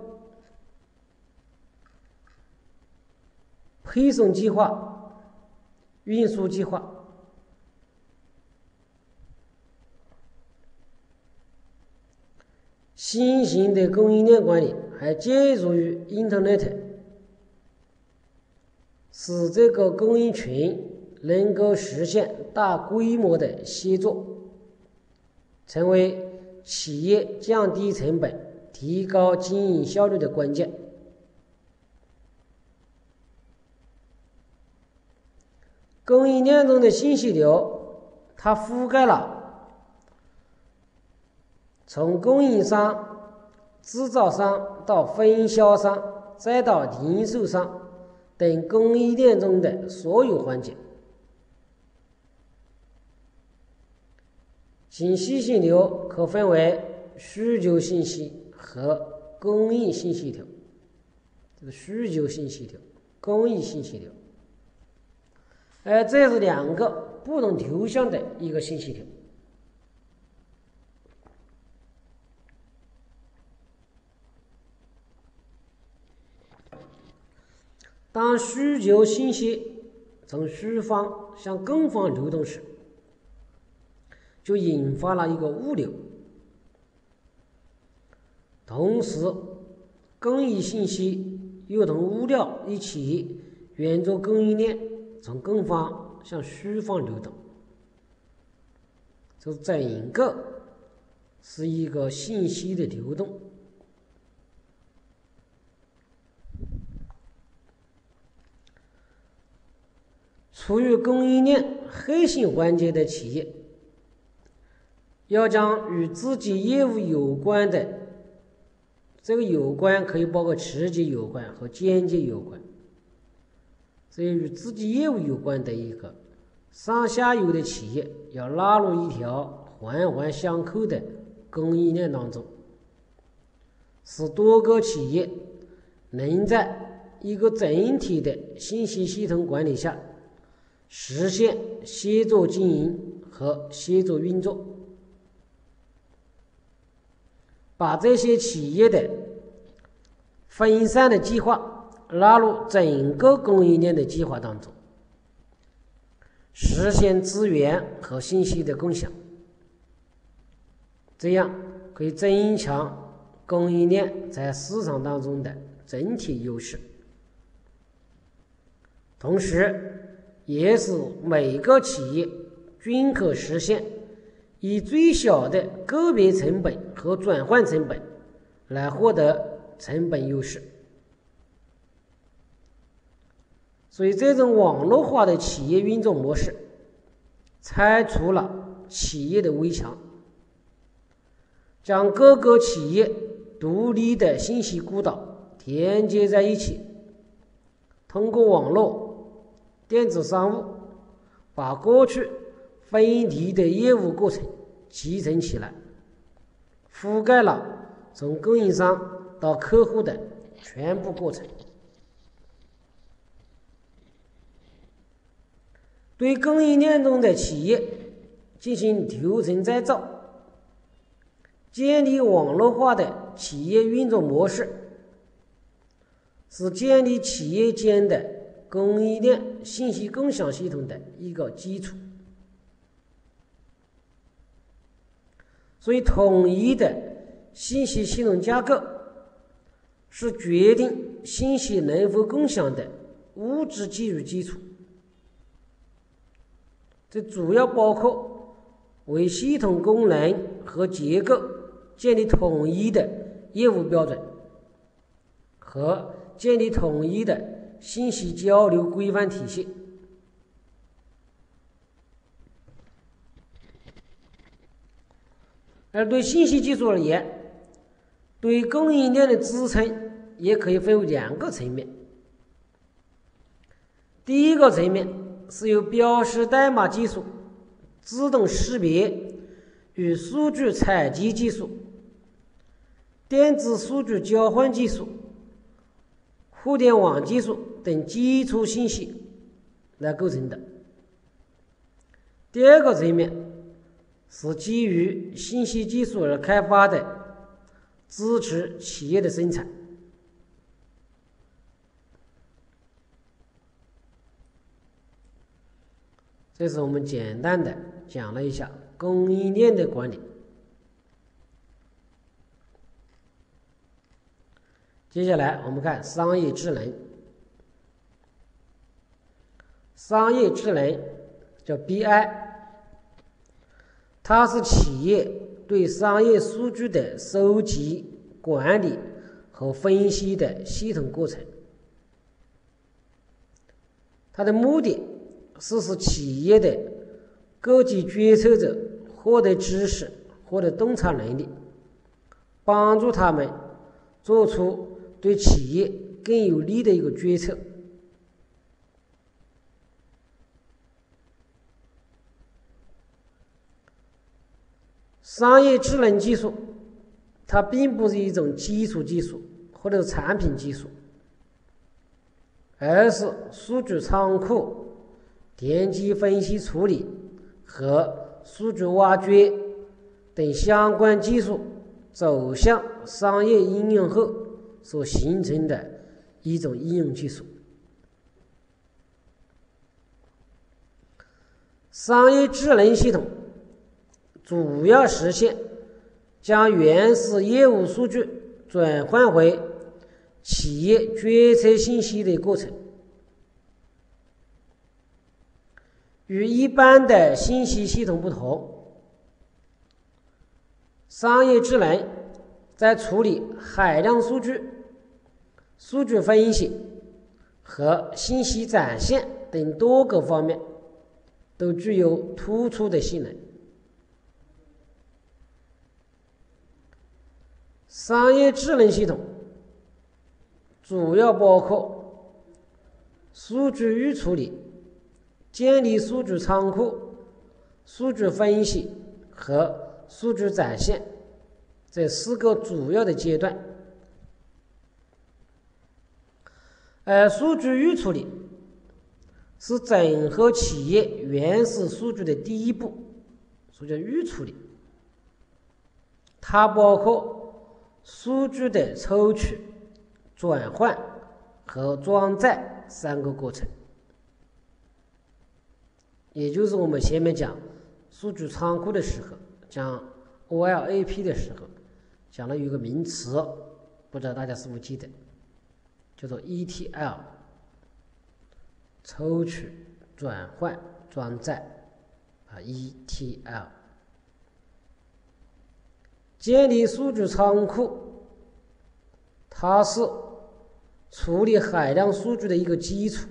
配送计划、运输计划。新型的供应链管理还借助于 Internet， 使这个供应群能够实现大规模的协作，成为企业降低成本、提高经营效率的关键。供应链中的信息流，它覆盖了从供应商、制造商到分销商，再到零售商等供应链中的所有环节。信息流可分为需求信息和供应信息流。这个需求信息流、供应信息流，这是2个不同流向的一个信息流。当需求信息从需方向供方流动时，就引发了一个物流。同时，供应信息又同物料一起沿着供应链从供方向需方流动，这整个是一个信息的流动。处于供应链核心环节的企业，要将与自己业务有关的，这个有关可以包括直接有关和间接有关，所以与自己业务有关的一个上下游的企业，要纳入一条环环相扣的供应链当中，使多个企业能在一个整体的信息系统管理下实现协作经营和协作运作，把这些企业的分散的计划纳入整个供应链的计划当中，实现资源和信息的共享，这样可以增强供应链在市场当中的整体优势，同时也使每个企业均可实现以最小的个别成本和转换成本来获得成本优势。所以这种网络化的企业运作模式拆除了企业的围墙，将各个企业独立的信息孤岛连接在一起，通过网络电子商务把过去分离的业务过程集成起来，覆盖了从供应商到客户的全部过程。对供应链中的企业进行流程再造，建立网络化的企业运作模式，是建立企业间的供应链信息共享系统的一个基础。所以统一的信息系统架构是决定信息能否共享的物质技术基础。这主要包括为系统功能和结构建立统一的业务标准和建立统一的信息交流规范体系。 而对信息技术而言，对供应链的支撑也可以分为2个层面。第一个层面是由标识代码技术、自动识别与数据采集技术、电子数据交换技术、互联网技术等基础信息来构成的。第二个层面是基于信息技术而开发的，支持企业的生产。这是我们简单的讲了一下供应链的管理。接下来我们看商业智能。商业智能叫 BI， 它是企业对商业数据的收集、管理和分析的系统过程。它的目的是使企业的各级决策者获得知识、获得洞察能力，帮助他们做出对企业更有利的一个决策。商业智能技术它并不是一种基础技术或者产品技术，而是数据仓库、电机分析处理和数据挖掘等相关技术走向商业应用后所形成的一种应用技术。商业智能系统主要实现将原始业务数据转换为企业决策信息的过程。与一般的信息系统不同，商业智能在处理海量数据、数据分析和信息展现等多个方面都具有突出的性能。商业智能系统主要包括数据预处理、建立数据仓库、数据分析和数据展现这4个主要的阶段。而数据预处理是整合企业原始数据的第一步，所以叫预处理。它包括数据的抽取、转换和装载3个过程。也就是我们前面讲数据仓库的时候，讲 OLAP 的时候，讲了有一个名词，不知道大家是否记得，叫做 ETL， 抽取、转换、装载ETL。建立数据仓库，它是处理海量数据的一个基础。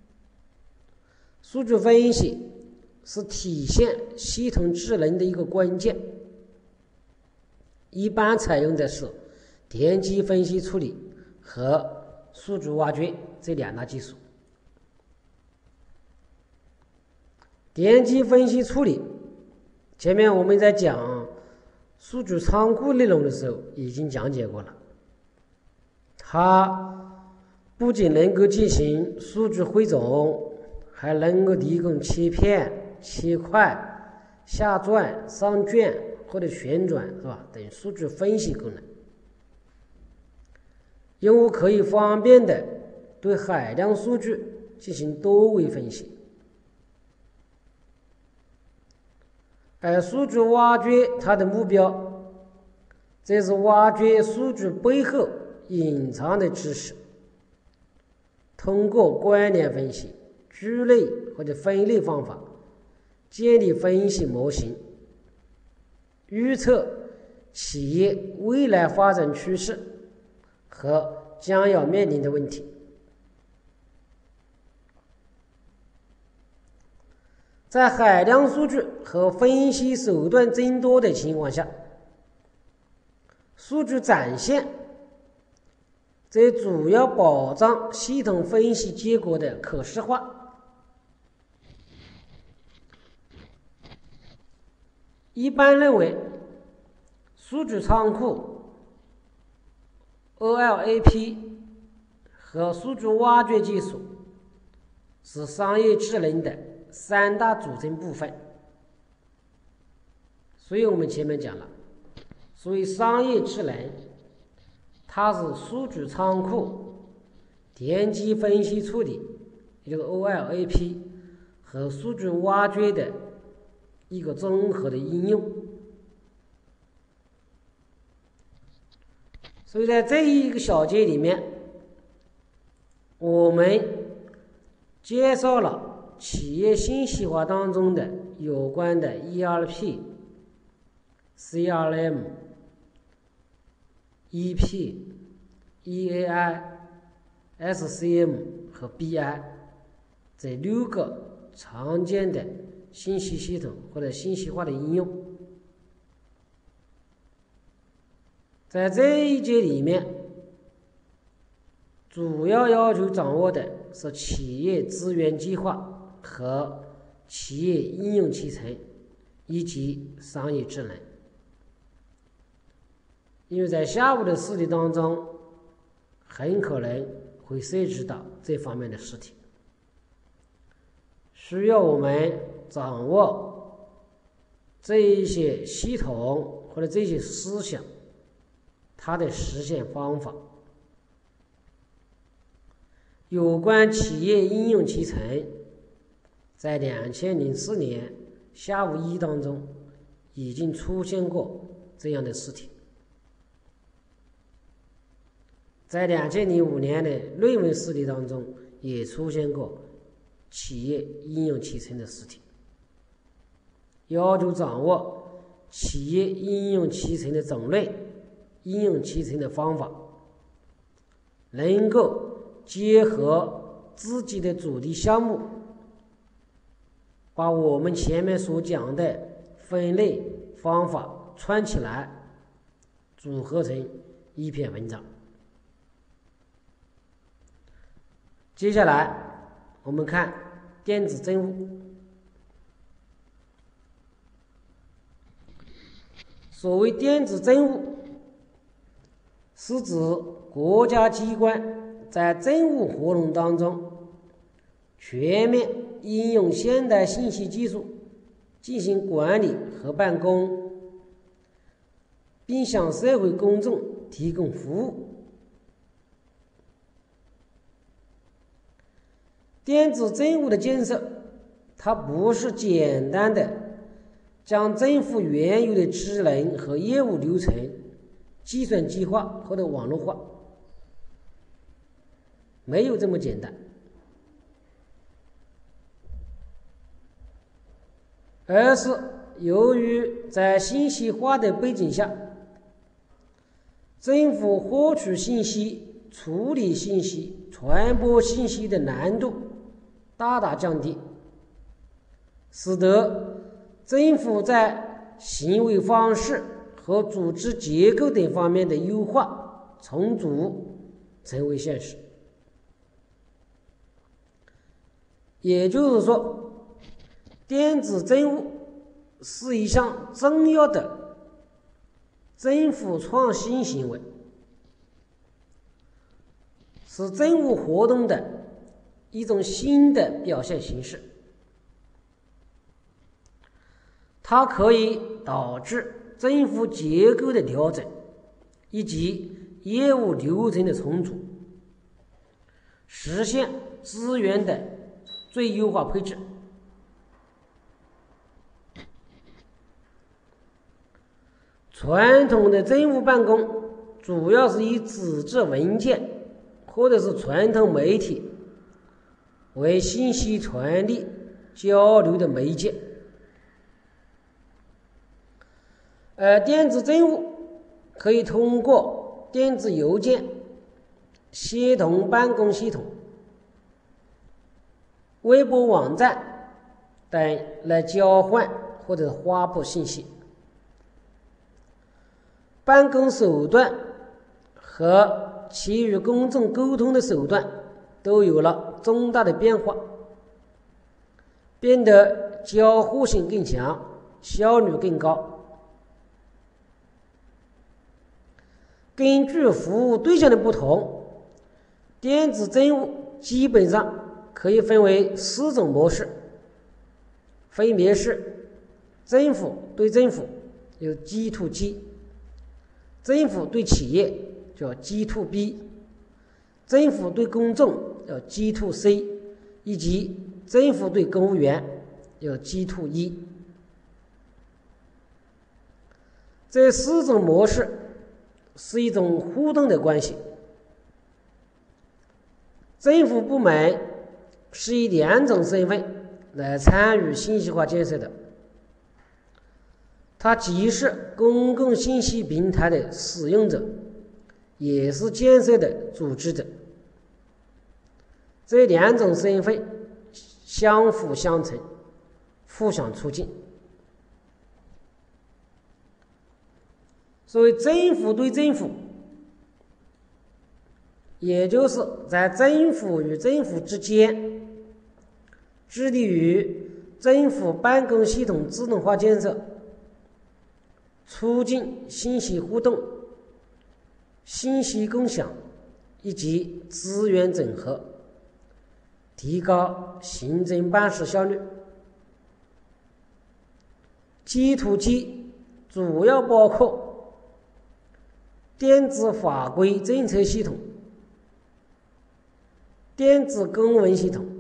数据分析是体现系统智能的一个关键，一般采用的是电机分析处理和数据挖掘这2大技术。电机分析处理，前面我们在讲数据仓库内容的时候已经讲解过了。它不仅能够进行数据汇总，还能够提供切片、切块、下转、上卷或者旋转，是吧？等数据分析功能。用户可以方便的对海量数据进行多维分析。而数据挖掘它的目标，这是挖掘数据背后隐藏的知识，通过关联分析、聚类或者分类方法建立分析模型，预测企业未来发展趋势和将要面临的问题。在海量数据和分析手段增多的情况下， 数据展现，这主要保障系统分析结果的可视化。一般认为，数据仓库、OLAP 和数据挖掘技术是商业智能的3大组成部分。所以我们前面讲了，所谓商业智能，它是数据仓库、电机分析处理，也就是 OLAP 和数据挖掘的一个综合的应用。所以在这一个小节里面，我们介绍了企业信息化当中的有关的 ERP、CRM、EP、EAI、SCM 和 BI 这6个常见的信息系统或者信息化的应用。在这一节里面，主要求掌握的是企业资源计划和企业应用集成以及商业智能。因为在下午的试题当中，很可能会涉及到这方面的试题，需要我们掌握这一些系统或者这些思想，它的实现方法。有关企业应用集成，在2004年下午1当中已经出现过这样的试题，在2005年的论文试题当中也出现过企业应用集成的试题。要求掌握企业应用集成的种类、应用集成的方法，能够结合自己的主题项目，把我们前面所讲的分类方法串起来，组合成一篇文章。接下来我们看电子政务。所谓电子政务，是指国家机关在政务活动当中全面应用现代信息技术进行管理和办公，并向社会公众提供服务。电子政务的建设，它不是简单的将政府原有的职能和业务流程计算机化或者网络化，没有这么简单，而是由于在信息化的背景下，政府获取信息、处理信息、传播信息的难度大大降低，使得政府在行为方式和组织结构等方面的优化重组成为现实。也就是说，电子政务是一项重要的政府创新行为，是政务活动的一种新的表现形式。它可以导致政府结构的调整以及业务流程的重组，实现资源的最优化配置。传统的政务办公主要是以纸质文件或者是传统媒体为信息传递交流的媒介，而电子政务可以通过电子邮件、协同办公系统、微博网站等来交换或者发布信息。 办公手段和其与公众沟通的手段都有了重大的变化，变得交互性更强，效率更高。根据服务对象的不同，电子政务基本上可以分为4种模式，分别是政府对政府，有 G to G， 政府对企业叫 G to B， 政府对公众叫 G to C， 以及政府对公务员叫 G to E。 这4种模式是一种互动的关系。政府部门是以2种身份来参与信息化建设的，它既是公共信息平台的使用者，也是建设的组织者。这2种身份相辅相成，互相促进。所谓政府对政府，也就是在政府与政府之间致力于政府办公系统智能化建设，促进信息互动、信息共享以及资源整合，提高行政办事效率。G to G 主要包括电子法规政策系统、电子公文系统、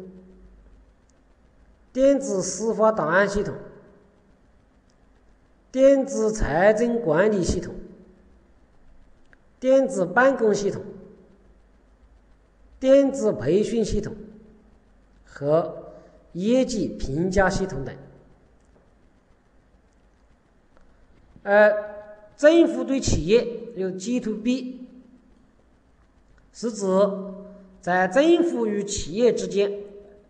电子司法档案系统、电子财政管理系统、电子办公系统、电子培训系统和业绩评价系统等。政府对企业有 G to B， 是指在政府与企业之间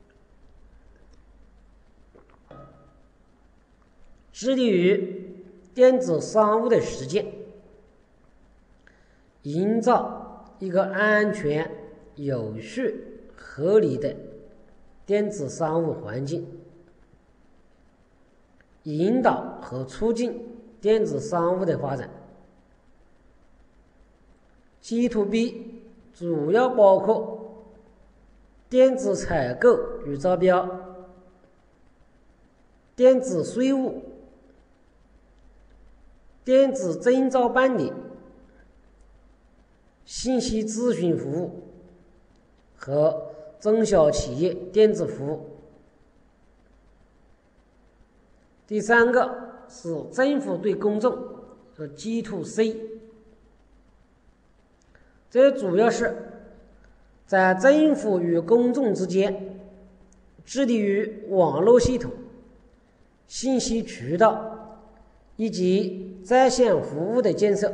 致力于电子商务的实践，营造一个安全、有序、合理的电子商务环境，引导和促进电子商务的发展。G to B 主要包括电子采购与招标、电子税务、电子证照办理、信息咨询服务和中小企业电子服务。第3个是政府对公众，和 G to C， 这主要是在政府与公众之间致力于网络系统、信息渠道以及在线服务的建设，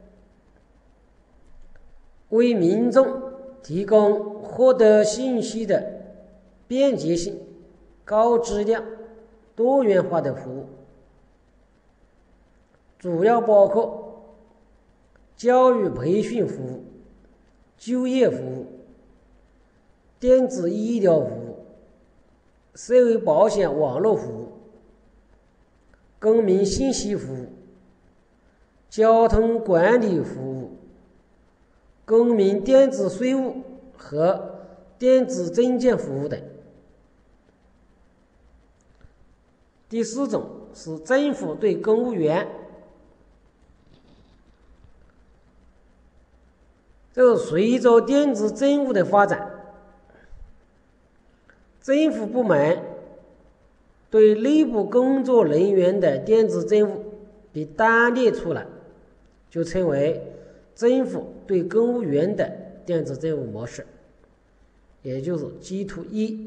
为民众提供获得信息的便捷性、高质量、多元化的服务，主要包括教育培训服务、就业服务、电子医疗服务、社会保险网络服务、公民信息服务、交通管理服务、公民电子税务和电子证件服务等。第4种是政府对公务员，这是随着电子政务的发展，政府部门对内部工作人员的电子政务被单列出来，就称为政府对公务员的电子政务模式，也就是 G to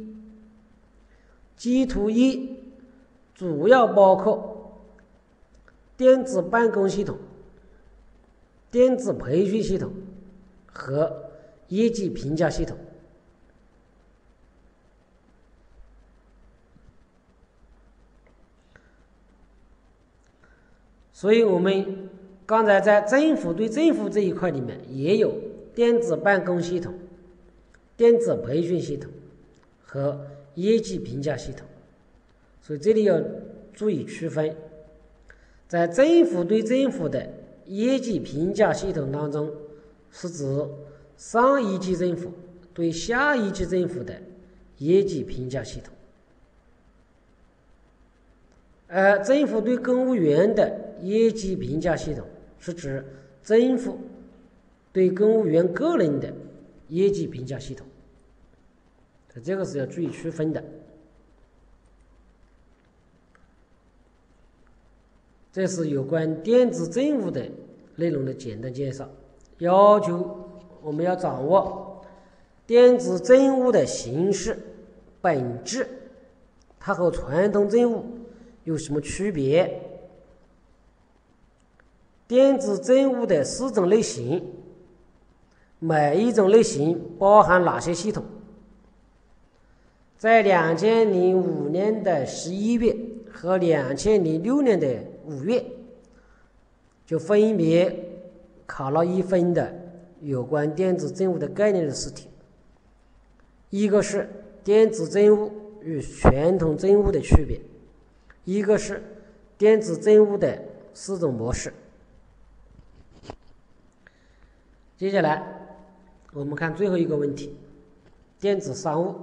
E。G to E 主要包括电子办公系统、电子培训系统和业绩评价系统。所以我们刚才在政府对政府这一块里面，也有电子办公系统、电子培训系统和业绩评价系统，所以这里要注意区分。在政府对政府的业绩评价系统当中，是指上一级政府对下一级政府的业绩评价系统，而政府对公务员的业绩评价系统是指政府对公务员个人的业绩评价系统，这个是要注意区分的。这是有关电子政务的内容的简单介绍。要求我们要掌握电子政务的形式、本质，它和传统政务有什么区别？电子政务的4种类型，每一种类型包含哪些系统？在2005年的11月和2006年的5月，就分别考了1分的有关电子政务的概念的试题。一个是电子政务与传统政务的区别，一个是电子政务的4种模式。接下来我们看最后一个问题，电子商务。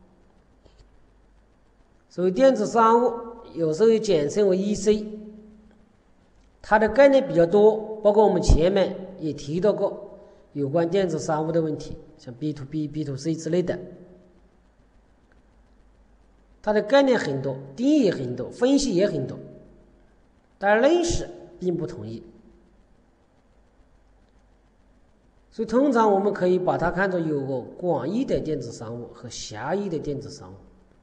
所以电子商务有时候也简称为 EC， 它的概念比较多，包括我们前面也提到过有关电子商务的问题，像 B2B、B2C 之类的，它的概念很多，定义也很多，分析也很多，但认识并不统一。所以通常我们可以把它看作有个广义的电子商务和狭义的电子商务。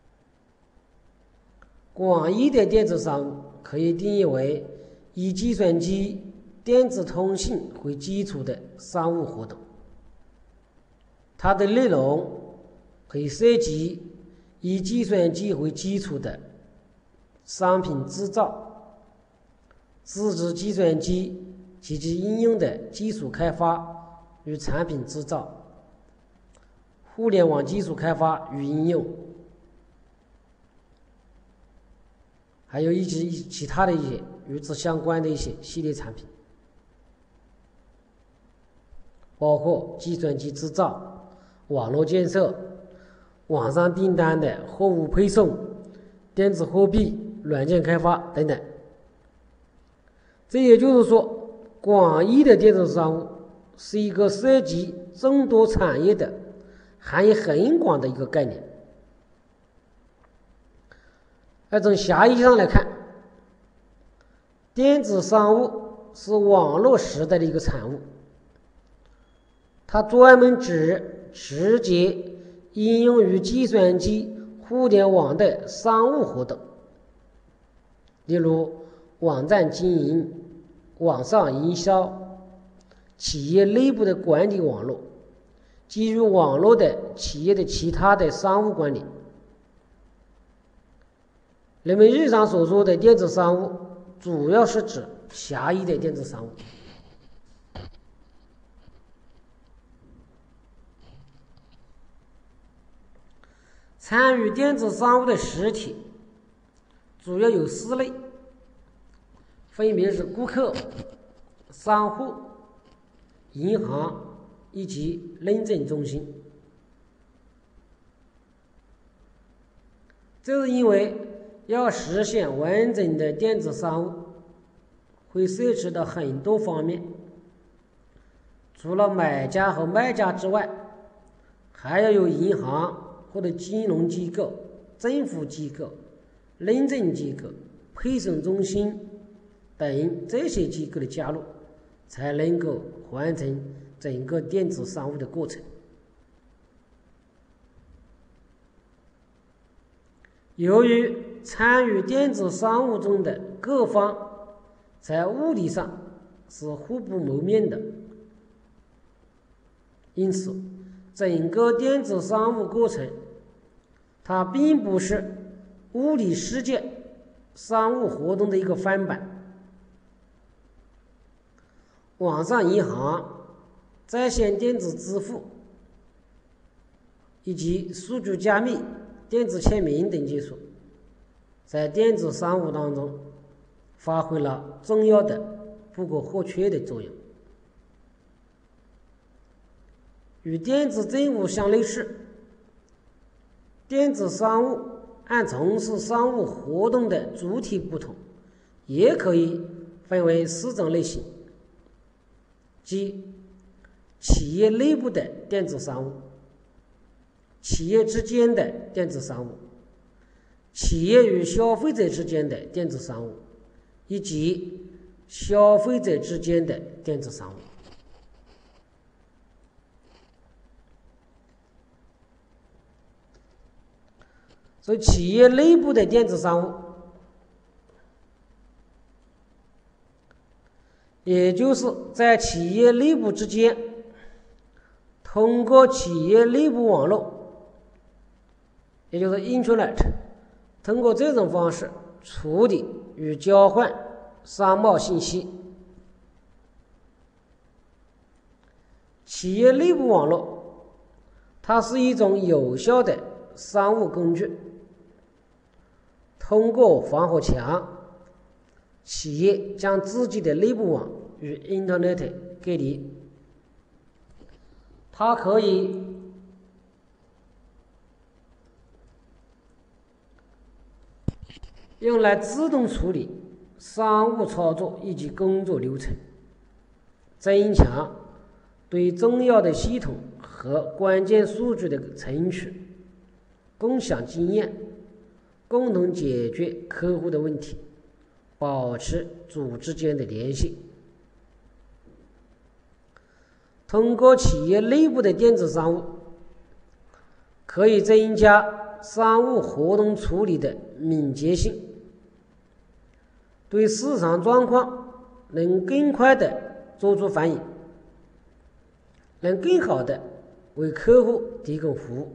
广义的电子商务可以定义为以计算机、电子通信为基础的商务活动，它的内容可以涉及以计算机为基础的商品制造、自制计算机及其应用的技术开发与产品制造、互联网技术开发与应用，还有以及其他的一些与之相关的一些系列产品，包括计算机制造、网络建设、网上订单的货物配送、电子货币、软件开发等等。这也就是说，广义的电子商务是一个涉及众多产业的、含义很广的一个概念。而从狭义上来看，电子商务是网络时代的一个产物，它专门指直接应用于计算机、互联网的商务活动，例如网站经营、网上营销、企业内部的管理网络、基于网络的企业的其他的商务管理。人们日常所说的电子商务，主要是指狭义的电子商务。参与电子商务的实体主要有4类，分别是顾客、商户、银行以及认证中心。这是因为要实现完整的电子商务，会涉及到很多方面，除了买家和卖家之外，还要有银行或者金融机构、政府机构、认证机构、配送中心等这些机构的加入，才能够完成整个电子商务的过程。由于参与电子商务中的各方在物理上是互不谋面的，因此整个电子商务过程它并不是物理世界商务活动的一个翻版， 网上银行、在线电子支付以及数据加密、电子签名等技术，在电子商务当中发挥了重要的、不可或缺的作用。与电子政务相类似，电子商务按从事商务活动的主体不同，也可以分为4种类型，即企业内部的电子商务、企业之间的电子商务、企业与消费者之间的电子商务，以及消费者之间的电子商务。所以企业内部的电子商务，也就是在企业内部之间通过企业内部网络，也就是 Intranet， 通过这种方式处理与交换商贸信息。企业内部网络，它是一种有效的商务工具。通过防火墙，企业将自己的内部网与 Internet 隔离。它可以用来自动处理商务操作以及工作流程，增强对重要的系统和关键数据的存取，共享经验，共同解决客户的问题，保持组织间的联系。通过企业内部的电子商务，可以增加商务活动处理的敏捷性，对市场状况能更快地做出反应，能更好地为客户提供服务。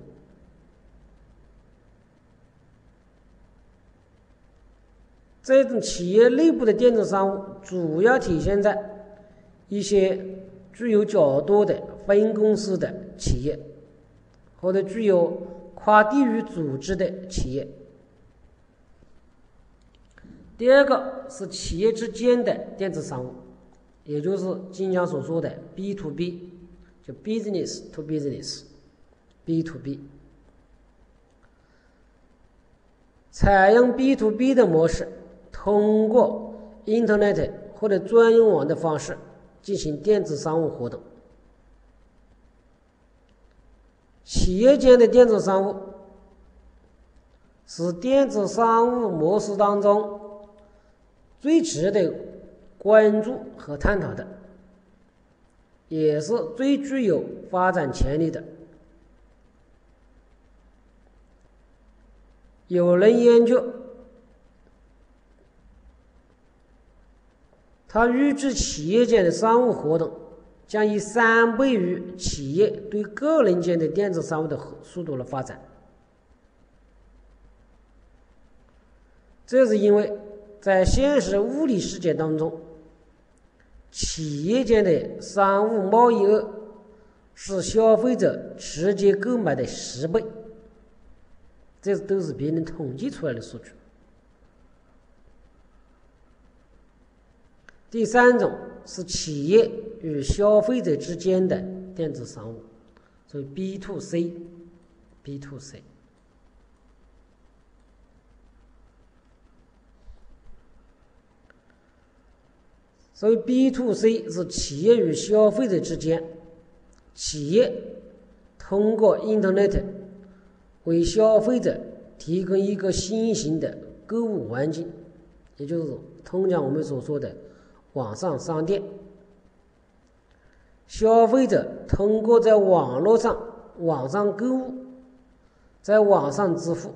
这种企业内部的电子商务主要体现在一些具有较多的分公司的企业，或者具有跨地域组织的企业。第二个是企业之间的电子商务，也就是经常所说的 B to B， 就 business to business，B to B。采用 B to B 的模式，通过 Internet 或者专用网的方式进行电子商务活动。企业间的电子商务是电子商务模式当中最值得关注和探讨的，也是最具有发展潜力的。有人研究，他预计企业间的商务活动将以3倍于企业对个人间的电子商务的速度来发展。这是因为在现实物理世界当中，企业间的商务贸易额是消费者直接购买的10倍，这都是别人统计出来的数据。第3种是企业与消费者之间的电子商务，所以 B to C。B to C。所以 B to C 是企业与消费者之间，企业通过 Internet 为消费者提供一个新型的购物环境，也就是通常我们所说的网上商店。消费者通过在网络上网上购物，在网上支付。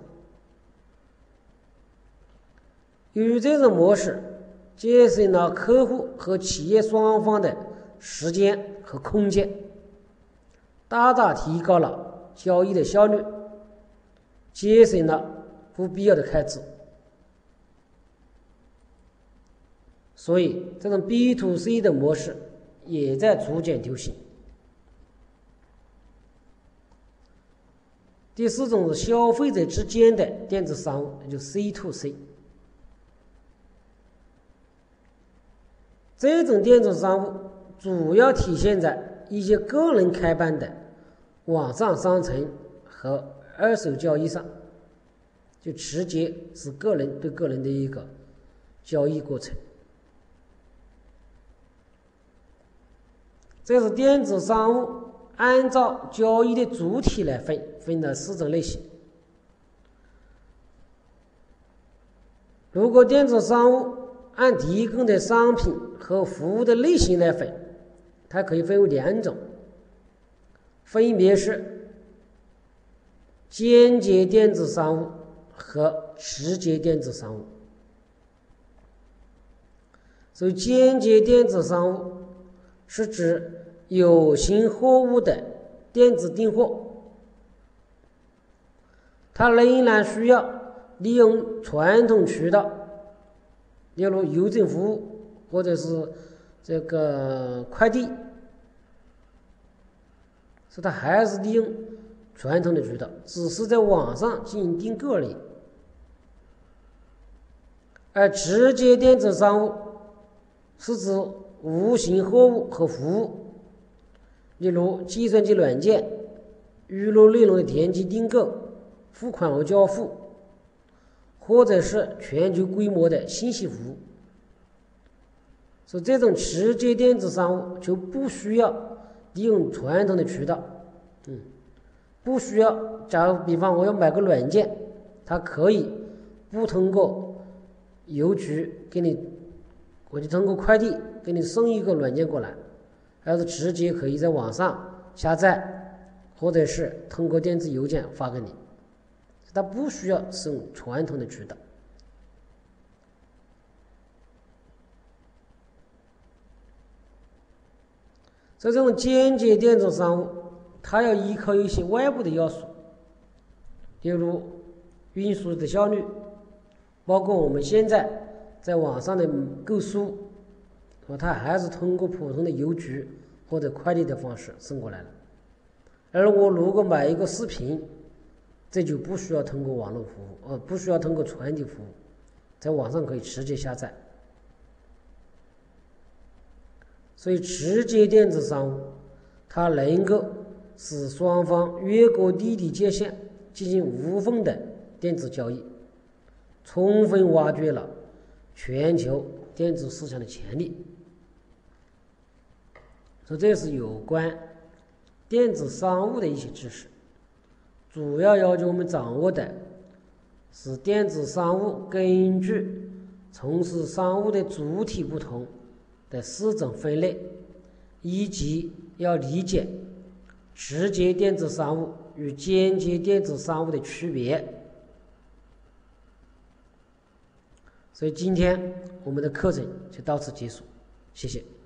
由于这种模式节省了客户和企业双方的时间和空间，大大提高了交易的效率，节省了不必要的开支。所以这种 B to C 的模式也在逐渐流行。第四种是消费者之间的电子商务，就 C2C。这种电子商务主要体现在一些个人开办的网上商城和二手交易上，就直接是个人对个人的一个交易过程。这是电子商务按照交易的主体来分了4种类型。如果电子商务按提供的商品和服务的类型来分，它可以分为2种，分别是间接电子商务和直接电子商务。所以间接电子商务是指有形货物的电子订货，它仍然需要利用传统渠道，例如邮政服务或者是这个快递，所以它还是利用传统的渠道，只是在网上进行订购而已。而直接电子商务是指无形货物和服务，例如计算机软件、娱乐内容的点击订购、付款和交付，或者是全球规模的信息服务。所以这种直接电子商务就不需要利用传统的渠道，不需要，假如比方我要买个软件，它可以不通过邮局给你，我就通过快递给你送一个软件过来，而是直接可以在网上下载，或者是通过电子邮件发给你，它不需要使用传统的渠道。所以这种间接电子商务，它要依靠一些外部的要素，例如运输的效率，包括我们现在在网上的购书，它还是通过普通的邮局或者快递的方式送过来了。而我如果买一个视频，这就不需要通过网络服务，不需要通过传递服务，在网上可以直接下载。所以直接电子商务它能够使双方越过地理界限进行无缝的电子交易，充分挖掘了全球电子市场的潜力。所以这是有关电子商务的一些知识，主要要求我们掌握的是电子商务根据从事商务的主体不同的4种分类，以及要理解直接电子商务与间接电子商务的区别。所以今天我们的课程就到此结束，谢谢。